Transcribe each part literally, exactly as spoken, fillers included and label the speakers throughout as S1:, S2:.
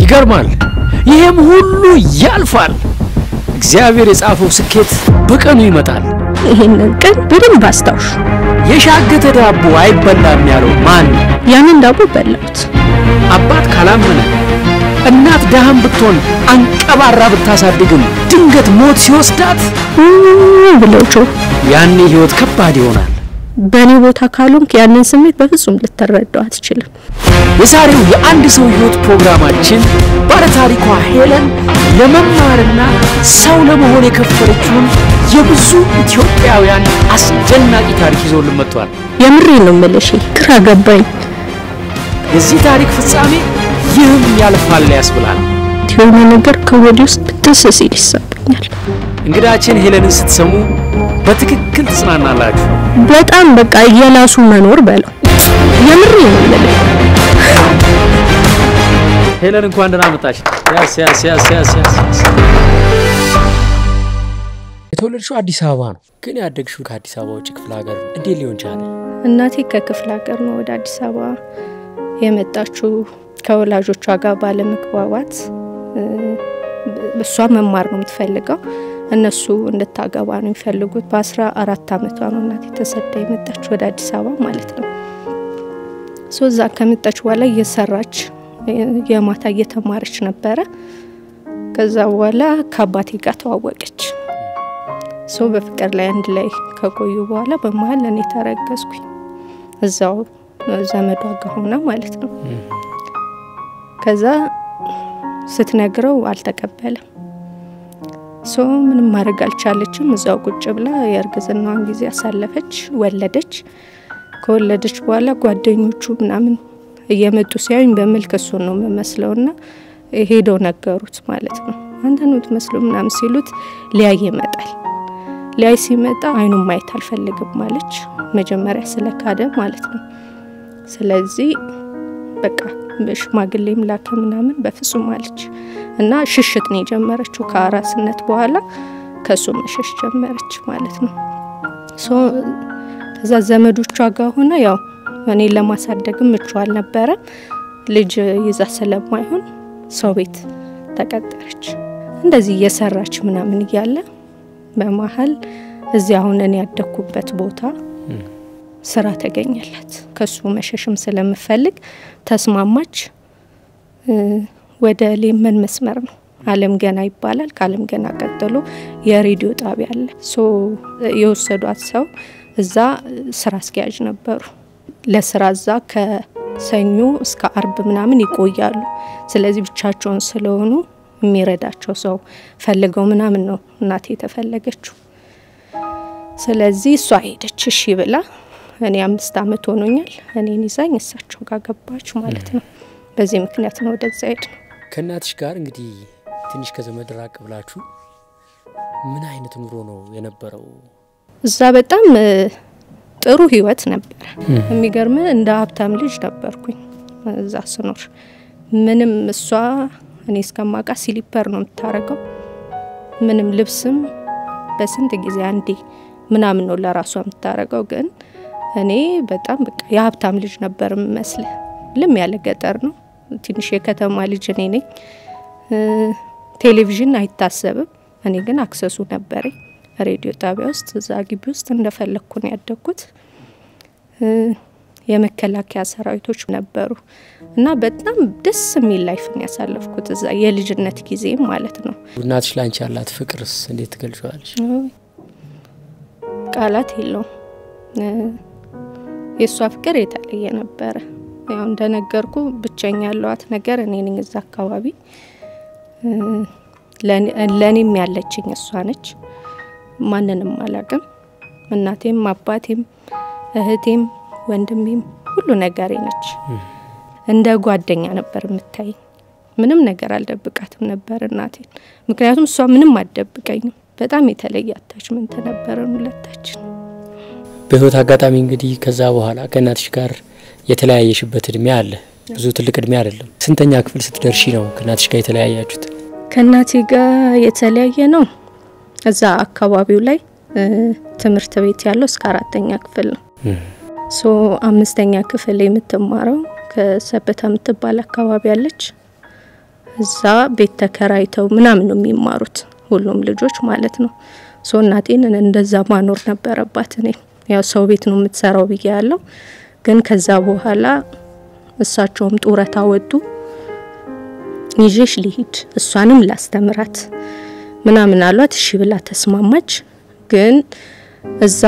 S1: ይገርማል ይሄም ሁሉ ያልፋል እግዚአብሔር የጻፈው ስኬት በቀኑ ይመጣል
S2: ይሄንን ቀን በደንብ አስታውሽ
S1: የሻገተ ዳቦ አይበላም ያለው ማን
S2: ያንን ዳቦ በላሁት
S1: አባት ካላመነ እናት ዳህም ብትሆን አንቀባራ ብታሳድግም ድንገት ሞት ሲወስዳት
S2: ብለውቾ
S1: ያኔ ህይወት ከባድ ይሆናል
S2: በኔ ቦታ ካሉንክ ያንን ስሜት በፍጹም ልትረዳው አትችልም
S1: የዛሬው የአንድ ሰው ህይወት ፕሮግራማችን ባለ ታሪኳ ሄለን ለመማርና ሰው ለመሆን የከፈለችውን የብዙ ኢትዮጵያውያን አስደናቂ ታሪክ ይዞልን መጥቷል
S2: የምሬ ነው መልሽ ግራ ገባኝ
S1: የዚህ ታሪክ ፍጻሜ ይህም ያልፋል ያስብላል
S2: የሆነ ነገር ከወዲውስ ተሰሲ ይሰማኛል
S1: እንግዳችን ሄለንን ስትሰሙ በትክክል ተጽናናላችሁ
S2: በጣም በቃ የላሱ መኖር በለው የምሬ ነው ለለ
S1: ሄለን እንኳን ደህና መጣሽ ያስ ያስ ያስ ያስ ያስ የተወለድሽው አዲስ አበባ ነው ግን ያደግሽው ከአዲስ አበባ ውጭ ክፍለ ሀገር እንዴት ሊሆን ቻለ
S2: እናቴ ከክፍለ ሀገር ነው ወደ አዲስ አበባ የመጣችው ከወላጆቿ ጋር ባለመግባባት እሷ መማር ነው የምትፈልገው እነሱ እንድታገባ ነው የሚፈልጉት በ14 አመቷ ነው እናቴ ተሰዳ የመጣችው ወደ አዲስ አበባ ማለት ነው ሶዛ ከመጣች በኋላ እየሰራች የማታ እየተማረች ነበር ከዛ በኋላ ከአባቴ ጋር ተዋወቀች ሶ በፍቅር ላይ አንድ ላይ ከቆዩ በኋላ በመሃል እኔ ተረገዝኩኝ እዛው ዘመዷ ጋር ሆና ማለት ነው ከዛ ስትነግረው አልተቀበለም ሶ ምንም ማድረግ አልቻለችም እዛው ቁጭ ብላ የርግዝናዋን ጊዜ አሳለፈች ወለደች ከወለደች በኋላ ጓደኞቹ ምናምን እየመጡ ሲያዩኝ በመልክ እሱ ነው መመስለውና ሄዶ ነገሩት ማለት ነው አንተ ነው ተመስለው ምናምን ሲሉት ሊያይ ይመጣል ሊያይ ሲመጣ አይኑን ማየት አልፈልግም ማለች መጀመሪያ ስለካደ ማለት ነው ስለዚህ በቃ በሽማግሌም ላከ ምናምን በፍጹም ማለች እና ሽሽት ነው ጀመረችው ከአራስነት በኋላ ከሱ መሸሽ ጀመረች ማለት ነው ሶ ከዛ ዘመዶቿ ጋር ሆነ ያው እኔ ለማሳደግም ምቹ አልነበረ ልጅ ይዛ ስለማይሆን ሰው ቤት ተቀጠረች እንደዚህ እየሰራች ምናምን ይያለ በመሃል እዚህ አሁን እኔ ያደኩበት ቦታ ስራ ተገኘላት ከሱ መሸሽም ስለምፈልግ ተስማማች ወደ ሌመን መስመር ነው ዓለም ገና ይባላል ከዓለም ገና ቀጥሎ የሬዲዮ ጣቢያ አለ ሶ የወሰዷት ሰው እዛ ስራ አስኪያጅ ነበሩ ለስራ እዛ ከሰኞ እስከ አርብ ምናምን ይቆያሉ ስለዚህ ብቻቸውን ስለሆኑ የሚረዳቸው ሰው ፈልገው ምናምን ነው እናቴ ተፈለገችው ስለዚህ እሷ ሄደች እሺ ብላ እኔ አምስት አመት ሆኖኛል እኔን ይዛኝ እሳቸው ጋር ገባች ማለት ነው በዚህ ምክንያት ነው ወደዛ ሄድ
S1: ከናትሽ ጋር እንግዲህ ትንሽ ከዘመድ ራቅ ብላችሁ ምን አይነት ኑሮ ነው የነበረው
S2: እዛ በጣም ጥሩ ህይወት ነበር የሚገርም እንደ ሀብታም ልጅ ነበርኩኝ እዛ ስኖር ምንም እሷ እኔ እስከማቃ ሲሊፐር ነው የምታረገው ምንም ልብስም በስንት ጊዜ አንዴ ምናምን ነው ለራሷ የምታረገው ግን እኔ በጣም በቃ የሀብታም ልጅ ነበር መስለ ልም ያለ ገጠር ነው ትንሽ የከተማ ልጅ እኔ ነኝ ቴሌቪዥን አይታሰብም እኔ ግን አክሰሱ ነበር ሬዲዮ ጣቢያ ውስጥ እዛ ግቢ ውስጥ እንደፈለኩ ነው ያደኩት የመከላከያ ሰራዊቶች ነበሩ እና በጣም ደስ የሚል ላይፍ ነው ያሳለፍኩት እዛ የልጅነት ጊዜ ማለት ነው
S1: እናትሽ ላንቺ ያላት ፍቅርስ እንዴት ትገልጫለሽ
S2: ቃላት የለው የሷ ፍቅር የተለየ ነበር ያው እንደነገርኩ ብቻኛ ያለዋት ነገር እኔ ነኝ እዛ አካባቢ ለኔም ያለችኝ እሷ ነች ማንንም አላቀም እናቴም አባቴም እህቴም ወንድሜም ሁሉ ነገር ነች እንደ ጓደኛ ነበር የምታይ ምንም ነገር አልደብቃትም ነበር እናቴ ምክንያቱም እሷ ምንም አትደብቀኝም በጣም የተለየ አታችመንት ነበረን ሁለታችን
S1: በህይወት አጋጣሚ እንግዲህ ከዛ በኋላ ከናትሽ ጋር የተለያየሽበት እድሜ አለ ብዙ ትልቅ እድሜ አይደለም ስንተኛ ክፍል ስትደርሺ ነው ከናትሽ ጋር የተለያያችሁት
S2: ከናቴ ጋር የተለያየ ነው እዛ አካባቢው ላይ ትምህርት ቤት ያለው እስከ አራተኛ ክፍል ነው ሶ አምስተኛ ክፍል የምትማረው ከሰበታ የምትባል አካባቢ አለች እዛ ቤት ተከራይተው ምናምን ነው የሚማሩት ሁሉም ልጆች ማለት ነው ሶ እናቴን እንደዛ ማኖር ነበረባት እኔ ያው ሰው ቤት ነው የምትሰራው ብያለሁ ግን ከዛ በኋላ እሳቸውም ጡረታ ወጡ ይዤሽ ልሂድ እሷንም ላስተምራት ምናምን አሏት እሺ ብላ ተስማማች ግን እዛ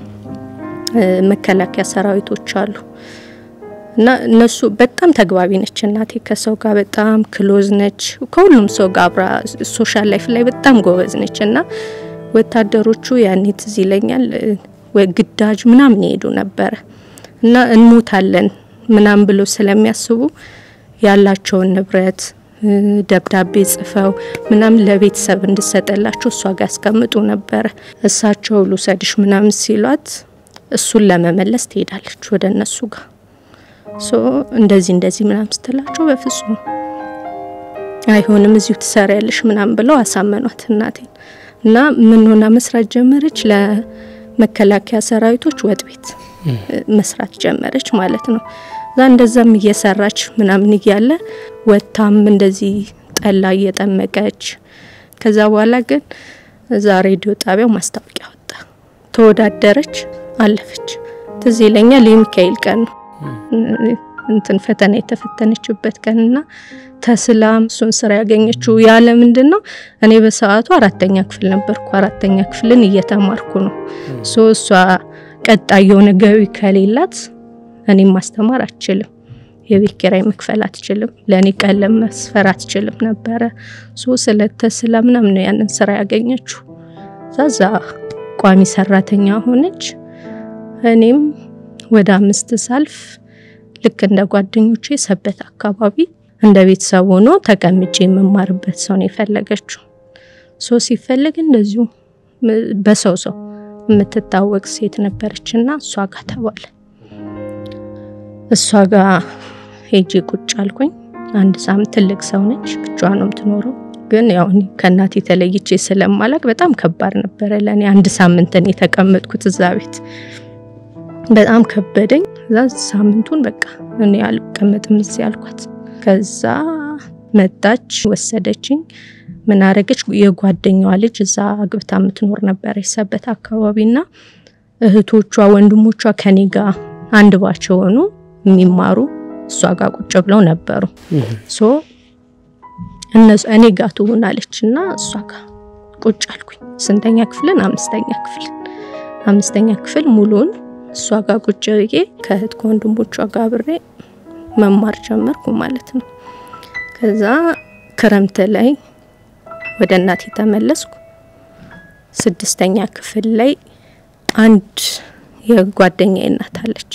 S2: መከላከያ ሰራዊቶች አሉ እና እነሱ በጣም ተግባቢ ነች እናቴ ከሰው ጋር በጣም ክሎዝ ነች ከሁሉም ሰው ጋር አብራ ሶሻል ላይፍ ላይ በጣም ጎበዝ ነችና ወታደሮቹ ያኔ ትዝ ይለኛል ወግዳጅ ምናምን ይሄዱ ነበር እና እንሞታለን ምናምን ብሎ ስለሚያስቡ ያላቸው ንብረት ደብዳቤ ጽፈው ምናምን ለቤተሰብ እንድሰጠላቸው እሷ ጋር አስቀምጡ ነበር እሳቸው ሉሰድሽ ምናምን ሲሏት እሱን ለመመለስ ትሄዳለች ወደ እነሱ ጋር ሶ እንደዚህ እንደዚህ ምናምን ስትላቸው በፍጹም አይሆንም እዚሁ ትሰሪያለሽ ምናምን ብለው አሳመኗት እናቴን እና ምን ሆና መስራት ጀመረች ለመከላከያ ሰራዊቶች ወጥ ቤት መስራት ጀመረች ማለት ነው ዛ እንደዛም እየሰራች ምናምን ይያለ ወጣም እንደዚህ ጠላ እየጠመቀች ከዛ በኋላ ግን ዛ ሬዲዮ ጣቢያው ማስታወቂያ ወጣ ተወዳደረች አለፈች ትዝ ይለኛል የሚካኤል ቀን እንትን ፈተና የተፈተነችበት ቀንና ተስላም ሱን ስራ ያገኘችው ያለ ምንድነው እኔ በሰዓቱ አራተኛ ክፍል ነበርኩ አራተኛ ክፍልን እየተማርኩ ነው ሶ እሷ ቀጣየው ነገዊ ከሌላት እኔ ማስተማር አትችልም የቤት ኪራይ መክፈል አትችልም ለኔ ቀለም መስፈር አትችልም ነበር ሶ ስለተስላ ምናምን ነው ያንን ስራ ያገኘችው ዛዛ ቋሚ ሰራተኛ ሆነች እኔም ወደ አምስት ሳልፍ ልክ እንደ ጓደኞቼ ሰበት አካባቢ እንደ ቤተሰብ ሆኖ ተቀምጬ መማርበት ሰው ነው የፈለገችው ሶ ሲፈልግ እንደዚሁ በሰው ሰው የምትታወቅ ሴት ነበርችና እሷ ጋር ተባለ እሷ ጋር ሄጄ ቁጭ አልኩኝ አንድ ሳምንት ትልቅ ሰው ነች ብቻዋን ነው የምትኖረው ግን ያው እኔ ከናቴ ተለይቼ ስለማላቅ በጣም ከባድ ነበር ለኔ አንድ ሳምንት እኔ ተቀመጥኩት እዛ ቤት በጣም ከበደኝ ዛ ሳምንቱን በቃ እኔ አልቀመጥም እዚህ አልኳት ከዛ መጣች ወሰደችኝ ምን አረገች የጓደኛዋ ልጅ እዛ አግብታ የምትኖር ነበር የሰበት አካባቢና እህቶቿ ወንድሞቿ ከኔ ጋር አንድ ባቸው ሆኑ የሚማሩ እሷ ጋር ቁጭ ብለው ነበሩ ሶ እነሱ እኔ ጋር ትሆናለችና እሷ ጋር ቁጭ አልኩኝ ስንተኛ ክፍልን አምስተኛ ክፍል አምስተኛ ክፍል ሙሉን እሷ ጋር ቁጭ ብዬ ከእህት ወንድሞቿ ጋር አብሬ መማር ጀመርኩ ማለት ነው ከዛ ክረምት ላይ ወደ እናቴ ተመለስኩ ስድስተኛ ክፍል ላይ አንድ የጓደኛዬ እናት አለች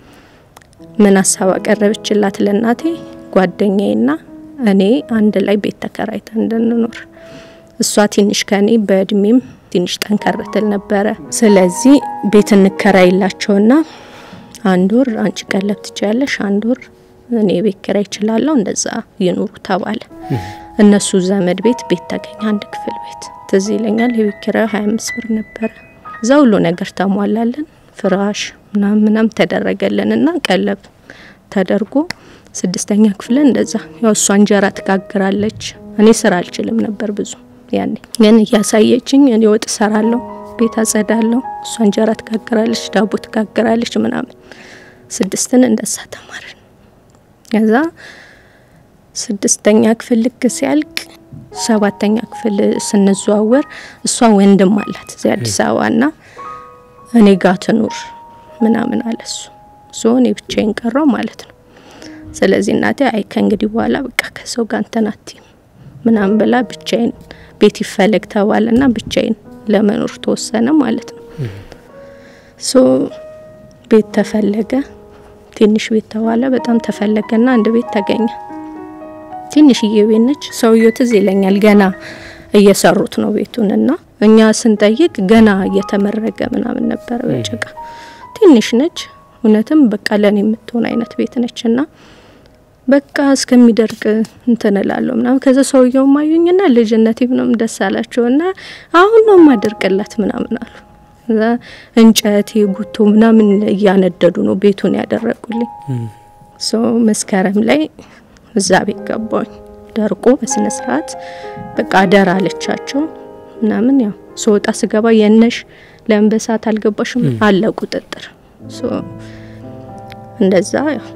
S2: ምን ሐሳብ አቀረበችላት ለናቴ ጓደኛዬና እኔ አንድ ላይ ቤት ተከራይተን እንድንኖር እሷ ትንሽ ከኔ በእድሜም ትንሽ ጠንከረተል ነበር ስለዚህ ቤት እንከራይላቸውና አንድ ወር አንቺ ቀለብ ትቻለሽ አንድ ወር እኔ ቤት ኪራይ ይችላልው እንደዛ ይኑሩ ተባለ እነሱ ዘመድ ቤት ቤት ተገኘ አንድ ክፍል ቤት ትዝ ይለኛል የቤት ኪራይ ሃያ አምስት ብር ነበር ዘውሎ ነገር ተሟላለን ፍራሽ ምናምን ምናምን ተደረገለንና ቀለብ ተደርጎ ስድስተኛ ክፍል እንደዛ ያው እሷ እንጀራ ትጋግራለች እኔ ስራ አልችልም ነበር ብዙ ያኔ ግን ያሳየችኝ እኔ ወጥ ሰራለሁ ቤት አጸዳለሁ እሷ እንጀራ ትጋግራለች ዳቦ ትጋግራለች ምናምን ስድስትን እንደዛ ተማርን ከዛ ስድስተኛ ክፍል ልክ ሲያልቅ ሰባተኛ ክፍል ስንዘዋወር እሷ ወንድም አላት እዚህ አዲስ አበባና እኔ ጋር ትኑር ምናምን አለሱ ሶ እኔ ብቻዬን ቀረው ማለት ነው ስለዚህ እናቴ አይ ከእንግዲህ በኋላ በቃ ከሰው ጋር እንተናቲ ምናምን ብላ ብቻዬን ቤት ይፈልግ ተባለና ብቻዬን ለመኖር ተወሰነ ማለት ነው ሶ ቤት ተፈለገ ትንሽ ቤት ተዋለ በጣም ተፈለገና አንድ ቤት ተገኘ ትንሽ ቤት ነች ሰውየው ትዝ ይለኛል ገና እየሰሩት ነው ቤቱንና እኛ ስንጠይቅ ገና እየተመረገ ምናምን ነበር በጭቃ ትንሽ ነች እውነትም በቃ ለኔ የምትሆን አይነት ቤት ነችና በቃ እስከሚደርቅ እንተነላለው ምናምን ከዛ ሰውየው ማዩኝና ልጅነቴ ምንም ደስ አላቸውና አሁን ነው ማደርቅላት ምናምን አሉ እዛ እንጨት ይጉቱ ምናምን ያነደዱ ነው ቤቱን ያደረቁልኝ ሶ መስከረም ላይ እዛ ቤት ገባኝ ደርቆ በስነ ስርዓት በቃ አደራ አለቻቸው ምናምን ያው ሶጣ ስገባ የነሽ ለምበሳት አልገባሽም አለ ቁጥጥር ሶ እንደዛ ያው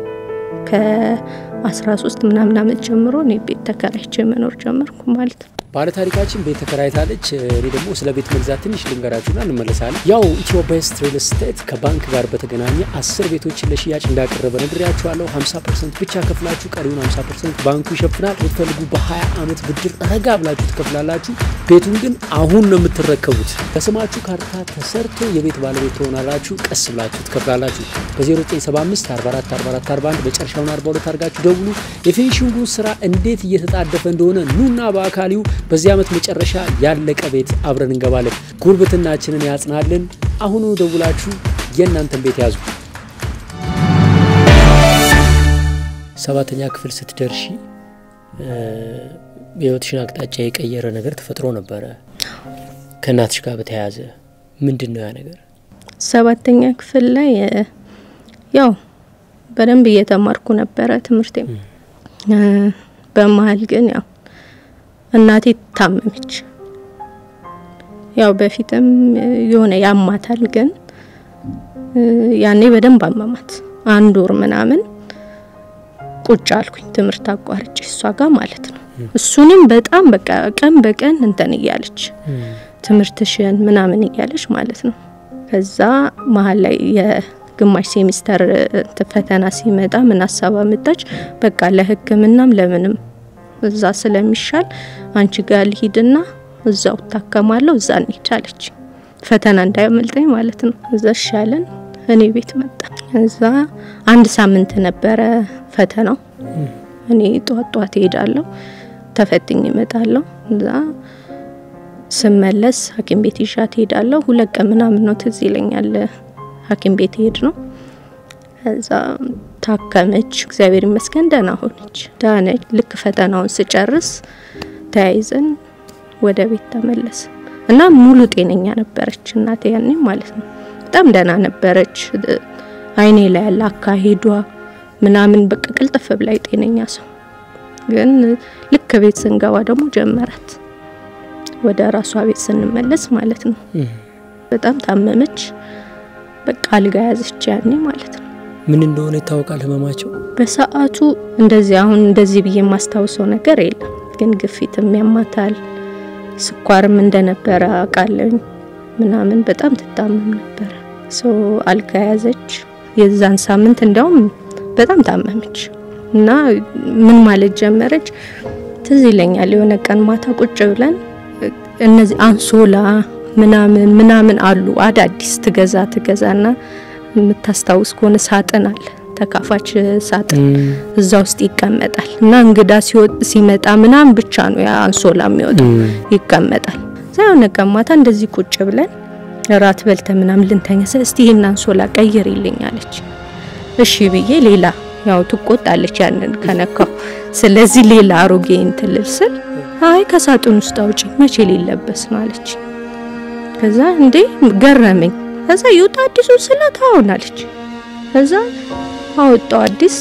S2: ከ13 ምናምን አመት ጀምሮ ነው ቤት ተከራይቼ መኖር ጀመርኩ ማለት ነው
S1: ባለ ታሪካችን ቤት ተከራይታለች እኔ ደግሞ ስለ ቤት መግዛት ትንሽ ልንገራችሁና እንመለሳለን ያው ኢትዮ ቤስት ሪል ስቴት ከባንክ ጋር በተገናኘ አስር ቤቶችን ለሽያጭ እንዳቀረበ ነግሬያችኋለሁ ሀምሳ ፐርሰንት ብቻ ከፍላችሁ ቀሪውን ሀምሳ ፐርሰንት ባንኩ ይሸፍናል ብትፈልጉ በ20 አመት ብድር ረጋ ብላችሁ ትከፍላላችሁ ቤቱን ግን አሁን ነው የምትረከቡት በስማችሁ ካርታ ተሰርቶ የቤት ባለቤት ትሆናላችሁ ቀስ ብላችሁ ትከፍላላችሁ በ0975 44 44 41 በጨርሻውን አርባ ሁለት አርጋችሁ ደውሉ የፊኒሺንጉ ስራ እንዴት እየተጣደፈ እንደሆነ ኑና በአካሊው በዚህ አመት መጨረሻ ያለቀ ቤት አብረን እንገባለን ጉርብትናችንን ያጽናልን አሁኑ ደውላችሁ የናንተን ቤት ያዙ ሰባተኛ ክፍል ስትደርሺ የህይወትሽን አቅጣጫ የቀየረ ነገር ተፈጥሮ ነበር ከናትሽ ጋር በተያያዘ ምንድነው ያ ነገር
S2: ሰባተኛ ክፍል ላይ ያው በደንብ እየተማርኩ ነበር ትምርቴ በመሃል ግን ያው እናቴ ታመመች ያው በፊትም የሆነ ያማታል ግን ያኔ በደንብ አመማት አንድ ወር ምናምን ቁጭ አልኩኝ ትምርት አቋርጬ እሷ ጋር ማለት ነው እሱንም በጣም በቃ ቀን በቀን እንተን ይያለች ትምርትሽን ምናምን ይያለች ማለት ነው ከዛ መሃል ላይ የግማሽ ሴሚስተር ፈተና ሲመጣ ምን ሐሳብ አመጣች በቃ ለህክምናም ለምንም እዛ ስለሚሻል አንቺ ጋር ልሂድና እዛው ታከማለሁ እዛ እንይቻለች ፈተና እንዳይመልጠኝ ማለት ነው እዛ ሻለን እኔ ቤት መጣ እዛ አንድ ሳምንት ነበረ ፈተናው እኔ ጧት ጧት ሄዳለሁ ተፈትኝ እመጣለሁ እዛ ስመለስ ሐኪም ቤት ይሻት ሄዳለሁ ሁለት ቀን ምናምን ነው ትዝ ይለኛል ሐኪም ቤት ሄድ ነው እዛ ታከመች እግዚአብሔር ይመስገን ደህና ሆነች ዳነች ልክ ፈተናውን ስጨርስ ተያይዘን ወደ ቤት ተመለስ እና ሙሉ ጤነኛ ነበረች እናቴ ያኔ ማለት ነው በጣም ደህና ነበረች አይኔ ላይ አካሄዷ ምናምን በቃ ቅልጥፍ ብላይ ጤነኛ ሰው ግን ልክ ቤት ስንገባ ደግሞ ጀመራት ወደ ራሷ ቤት ስንመለስ ማለት ነው በጣም ታመመች በቃ አልጋ ያዘች ያኔ ማለት ነው
S1: ምን እንደሆነ ይታወቃል ህመማቸው
S2: በሰዓቱ እንደዚህ አሁን እንደዚህ ብዬ ማስተዋወሰው ነገር የለም ግን ግፊትም ያማታል ስኳርም እንደነበረ አቃለኝ ምናምን በጣም ተጣመም ነበር ሶ አልጋ ያዘች የዛን ሳምንት እንደውም በጣም ታመመች እና ምን ማለት ጀመረች ትዝ ይለኛል የሆነ ቀን ማታ ቁጭ ብለን እነዚህ አንሶላ ምናምን ምናምን አሉ አዳዲስ ትገዛ ትገዛና ምታስታውስ ከሆነ ሳጥን አለ ተካፋች ሳጥን እዛ ውስጥ ይቀመጣል እና እንግዳ ሲወጥ ሲመጣ ምናምን ብቻ ነው ያ አንሶላ የሚወጣው ይቀመጣል ዛሬ ቀማታ እንደዚህ ቁጭ ብለን ራት በልተ ምናምን ልንተኛ እስቲ ይሄን አንሶላ ቀይሪልኝ አለች እሺ ብዬ ሌላ ያው ትቆጣለች ያንን ከነካው ስለዚህ ሌላ አሮጌ እንትልስል አይ ከሳጥን ውስጥ አውጪ መቼ ሊለበስ ነው አለች ከዛ እንዴ ገረመኝ ከዛ ይውጣ አዲሱ ስለታውናለች ከዛ አወጣው አዲስ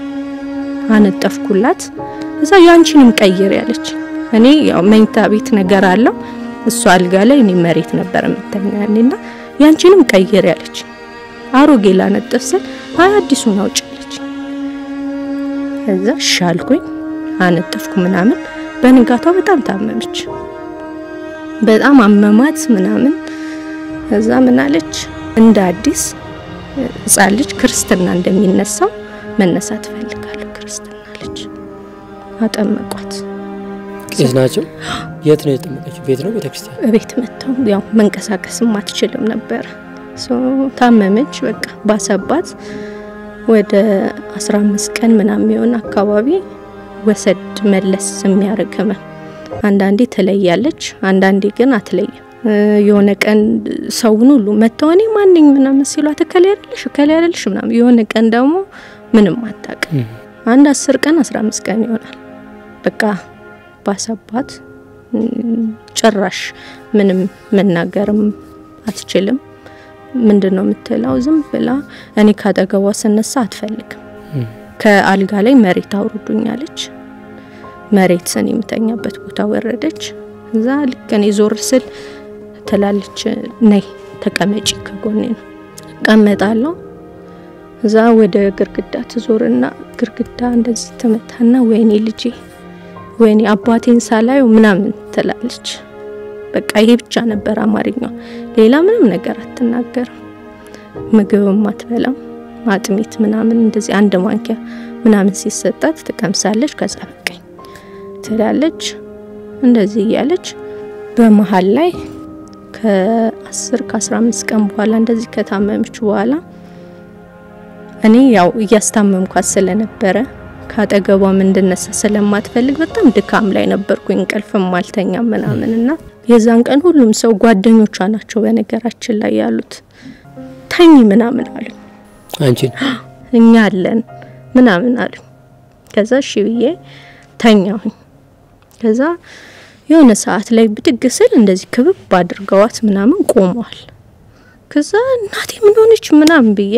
S2: አነጠፍኩላት ከዛ ያንቺንም ቀይር ያለች እኔ ያው መኝታ ቤት ነገር አለው እሷ አልጋ ላይ እኔ መሬት ነበር የምተኛውና ያንቺንም ቀይር ያለች አሮጌ ላነጠፍሰል አይ አዲሱን አውጪልኝ ከዛ ሻልኩኝ አነጠፍኩ ምናምን በንጋታው በጣም ታመመች በጣም አመማት ምናምን ከዛ ምን አለች እንደ አዲስ ህፃን ልጅ ክርስትና እንደሚነሳው መነሳት ፈልጋለሁ ክርስትና ልጅ አጠመቋት
S1: ቄስ ናቸው የት ነው የተጠመቀችው ቤት ነው ቤተክርስቲያን
S2: ቤት መጣው ያው መንቀሳቀስም አትችልም ነበር ሶ ታመመች በቃ ባሰባት ወደ አስራ አምስት ቀን ምናምን የሆነ አካባቢ ወሰድ መለስ የሚያረከመ አንዳንዴ ተለያለች አንዳንዴ ግን አትለይም የሆነ ቀን ሰውን ሁሉ መተውኔ ማንኝ ምናምን ሲሏት ከለያለሽ ከለያለሽ ምናምን የሆነ ቀን ደግሞ ምንም አጣቅ አንድ አስር ቀን አስራ አምስት ቀን ይሆናል በቃ ባሰባት ጭራሽ ምንም መናገርም አትችልም ምንድነው የምትለው ዝም ብላ እኔ ካጠገቧ ስነሳ አትፈልግም ከአልጋ ላይ መሬት አውርዱኛለች መሬት ሰን የምተኛበት ቦታ ወረደች እዛ ልክ እኔ ዞር ስል ተላልች ነይ ተቀመጪ ከጎኔ ነው ቀመጣለሁ እዛ ወደ ግርግዳ ትዞርና ግርግዳ እንደዚህ ተመታና ወይኔ ልጄ ወይኔ አባቴን ሳላዩ ምናምን ተላልች በቃ ይሄ ብቻ ነበር አማርኛው ሌላ ምንም ነገር አትናገርም ምግብም አትበላም ማጥሚት ምናምን እንደዚህ አንድ ማንኪያ ምናምን ሲሰጣት ተቀምሳለች ከዛ በቃኝ ትላለች እንደዚህ ያለች በመሃል ላይ ከ10 ከ15 ቀን በኋላ እንደዚህ ከታመመች በኋላ እኔ ያው ያስታመምኳት ስለነበረ ካጠገቧም እንድነሳ ስለማትፈልግ በጣም ድካም ላይ ነበርኩኝ እንቅልፍም አልተኛም ምናምንና የዛን ቀን ሁሉም ሰው ጓደኞቿ ናቸው በነገራችን ላይ ያሉት ተኝ ምናምን አሉ
S1: አንቺ
S2: እኛ አለን ምናምን አሉ ከዛ እሺ ብዬ ተኛሁኝ ከዛ የሆነ ሰዓት ላይ ብትግስል እንደዚህ ክብብ አድርገዋት ምናምን ቆመዋል ከዛ እናቴ ምን ሆነች ምናምን ብዬ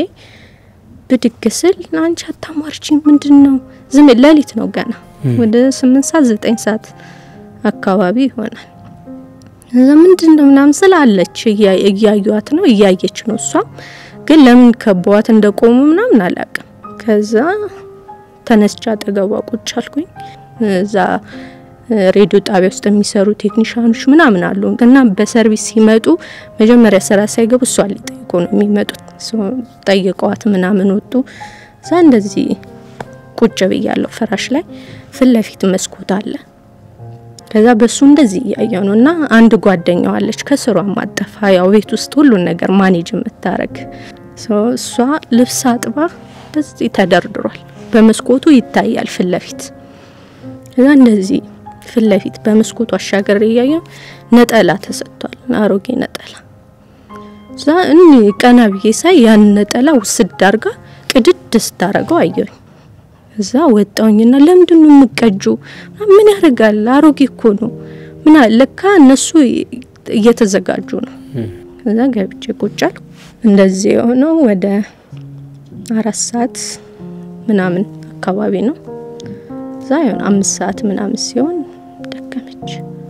S2: ብትግስል አንቺ አታማርቺ ምንድነው ዝም ለሊት ነው ገና ወደ ስምንት ሰዓት ዘጠኝ ሰዓት አካባቢ ይሆናል እዛ ምንድነው ምናምን ስላለች እያዩዋት ነው እያየች ነው እሷ ግን ለምን ከቧት እንደቆሙ ምናምን አላቀም ከዛ ተነስቻ አጠገቧ ቁጭ አልኩኝ እዛ ሬዲዮ ጣቢያ ውስጥ የሚሰሩ ቴክኒሻኖች ምናምን አሉ እና በሰርቪስ ሲመጡ መጀመሪያ ስራ ሳይገቡ እሷ ሊጠይቁ ነው የሚመጡት ጠይቀዋት ምናምን ወጡ እዛ እንደዚህ ቁጭ ብያለሁ ፍራሽ ላይ ፍለፊት መስኮት አለ ከዛ በሱ እንደዚህ ያያው ነውና አንድ ጓደኛው አለች ከስሯ ማጠፋ ያው ቤት ውስጥ ሁሉ ነገር ማኔጅ የምታረግ እሷ ልብስ አጥባ በዚህ ተደርድሯል በመስኮቱ ይታያል ፍለፊት እዛ እንደዚህ ፍለፊት በመስኮቱ አሻገር ያያው ነጠላ ተሰጥቷል አሮጌ ነጠላ እዛ እኔ ቀና ብዬ ሳይ ያን ነጠላ ውስድ አርጋ ቅድድ ስታረገው አየኝ እዛ ወጣውኝና ለምንድነው የምቀጁ ምን ያረጋል አሮጌ እኮ ነው ምን አለካ እነሱ እየተዘጋጁ ነው እዛ ገብቼ ቁጫል እንደዚህ ሆኖ ወደ አራት ሰዓት ምናምን አካባቢ ነው እዛ ይሁን አምስት ሰዓት ምናምን ሲሆን ደከመች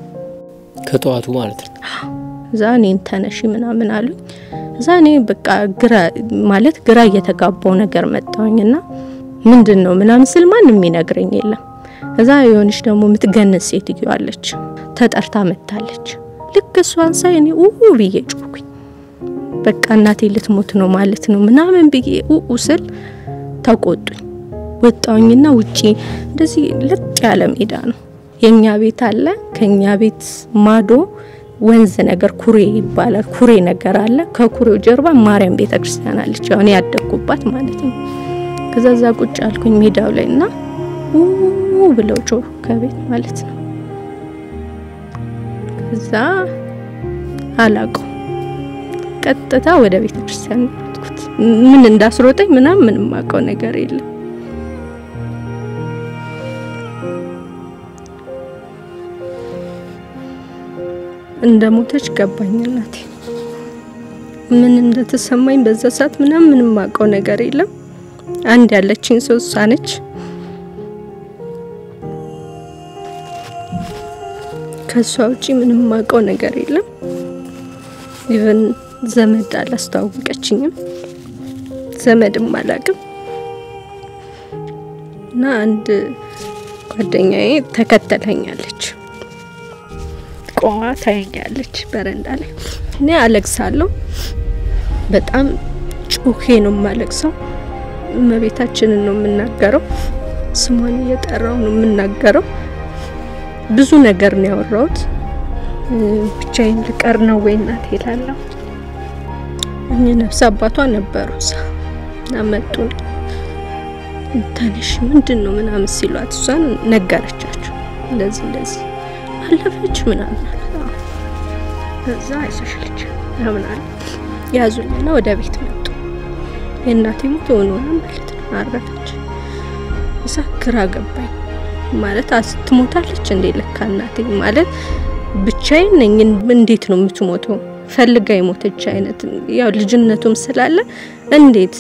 S1: ከጧቱ ማለት ነው
S2: እዛ እኔን ተነሺ ምናምን አሉኝ እዛ እኔ በቃ ግራ ማለት ግራ እየተጋባው ነገር መጣውኝና ምንድነው ምናምን ስል ማንንም ይነግረኝ የለም እዛ የሆነች ደግሞ ምትገነስ ሴትዮ አለች ተጠርታ መጣለች ልክ እሷን ሳይ እኔ ኡ ብዬ ጮኩኝ በቃ እናቴ ልትሞት ነው ማለት ነው ምናምን ብዬ ኡ ስል ተቆጡኝ ወጣውኝና ውጪ እንደዚህ ለጥ ያለ ሜዳ ነው የኛ ቤት አለ ከኛ ቤት ማዶ ወንዝ ነገር ኩሬ ይባላል ኩሬ ነገር አለ ከኩሬው ጀርባ ማርያም ቤተክርስቲያን አለች ያው እኔ ያደኩባት ማለት ነው ከዛዛ ቁጭ አልኩኝ ሜዳው ላይና ኡ ብለው ጮህ ከቤት ማለት ነው ከዛ አላቀው ቀጥታ ወደ ቤተክርስቲያን ወጥኩት ምን እንዳስሮጠኝ ምናምን ምንም ማቀው ነገር የለም እንደሞተች ገባኝ እናቴ ምን እንደተሰማኝ በዛ ሰዓት ምንም ምንም ማቀው ነገር የለም አንድ ያለችኝ ሰው ሳነች ከሷውጪ ምንም ማቀው ነገር የለም ኢቭን ዘመድ አላስተዋወቀችኝም ዘመድም አላቅም እና አንድ ጓደኛዬ ተከተለኛለች ቆማ ታየኛለች በረንዳ ላይ እኔ አለቅሳለሁ በጣም ጮኬ ነው ማለቅሰው መቤታችንን ነው የምናገረው ስሟን እየጠራው ነው የምናገረው ብዙ ነገር ነው ያወራሁት ብቻዬን ልቀር ነው ወይ እናቴ ይላልው እኔ ነፍስ አባቷ ነበሩሳ አመጡን ታነሽ ምንድነው ምናምን ሲሏት እሷን ነገረቻቸው እንደዚህ እንደዚህ አለፈች ምናምን እዛ አይሰሽልች ምናምን ያዙልና ወደ ቤት መጡ የእናቴ ሞት ሆኖ ማለት ነው አረፈች ሰክራ ገባኝ ማለት አስትሞታለች እንዴ ለካ እናቴ ማለት ብቻዬን ነኝ እንዴት ነው የምትሞተው ፈልጋ የሞተች አይነት ያው ልጅነቱም ስላለ እንዴት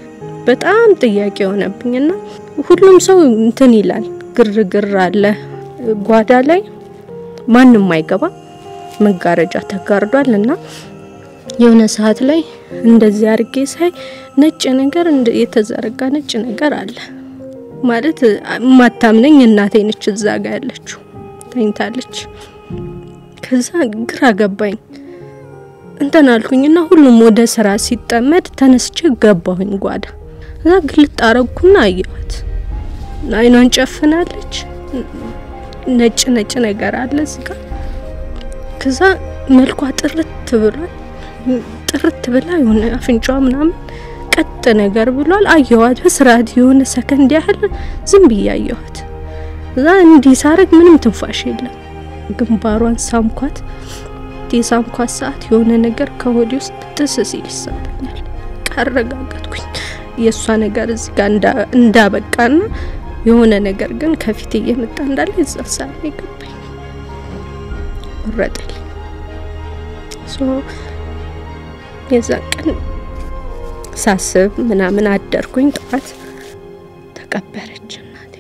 S2: በጣም ጥያቄ ሆነብኝና ሁሉም ሰው እንትን ይላል ግርግር አለ ጓዳ ላይ ማንንም አይገባ መጋረጃ ተጋርዷልና የሆነ ሰዓት ላይ እንደዚህ አርጌ ሳይ ነጭ ነገር እንደ የተዘረጋ ነጭ ነገር አለ ማለት ማታምነኝ እናቴ ነች እዛ ጋር ያለችው ተኝታለች ከዛ ግራ ገባኝ እንተን አልኩኝና ሁሉም ወደ ስራ ሲጠመድ ተነስቼ ገባሁኝ ጓዳ እዛ ግልጥ አረኩና አየኋት አይኗን ጨፍናለች ነጭ ነጭ ነገር አለ እዚህ ጋር ከዛ መልኳ ጥርት ብሏል ጥርት ብላ የሆነ አፍንጫዋ ምናምን ቀጥ ነገር ብሏል አየኋት በስርዓት የሆነ ሰከንድ ያህል ዝም ብዬ አየኋት እዛ እንዲህ ሳረግ ምንም ትንፋሽ የለም ግንባሯን ሳምኳት ዲሳምኳት ሰዓት የሆነ ነገር ከሆዴ ውስጥ ጥስ ሲል ይሰማኛል ካረጋጋትኩኝ የሷ ነገር እዚህ ጋር እንዳ እንዳበቃና የሆነ ነገር ግን ከፊት እየመጣ እንዳለ ይዛሳል ይገባኝ ወረደል ሶ የዛቀን ሳስብ ምናምን አደርኩኝ ጣት ተቀበረች እናቴ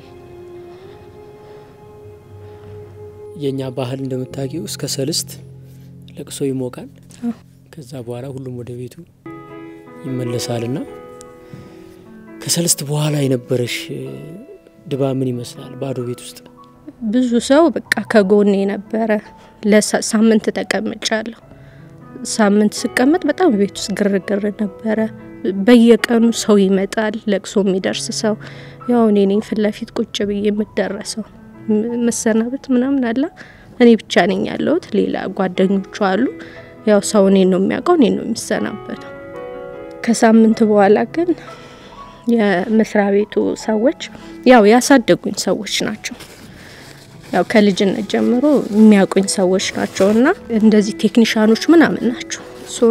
S1: የኛ ባህል እንደምታውቂው እስከ ሰልስት ለቅሶ ይሞቃል ከዛ በኋላ ሁሉም ወደ ቤቱ ይመለሳልና ከሰልስት በኋላ የነበረሽ ድባ ምን ይመስላል ባዶ ቤት ውስጥ
S2: ብዙ ሰው በቃ ከጎኔ ነበር ለሳምንት ተቀምጫለሁ ሳምንት ስቀመጥ በጣም ቤት ውስጥ ግርግር ነበር በየቀኑ ሰው ይመጣል ለቅሶ የሚደርስ ሰው ያው እኔ ነኝ ፍላፊት ቁጭ ብዬ የምደረሰው መሰናበት ምናምን አለ እኔ ብቻ ነኝ ያለሁት ሌላ ጓደኞቹ አሉ ያው ሰው እኔ ነው የሚያውቀው እኔ ነው የሚሰናበተው ከሳምንት በኋላ ግን የመስሪያ ቤቱ ሰዎች ያው ያሳደጉኝ ሰዎች ናቸው ያው ከልጅነት ጀምሮ የሚያውቁኝ ሰዎች ናቸውና እንደዚህ ቴክኒሻኖች ምናምን ናቸው ሶ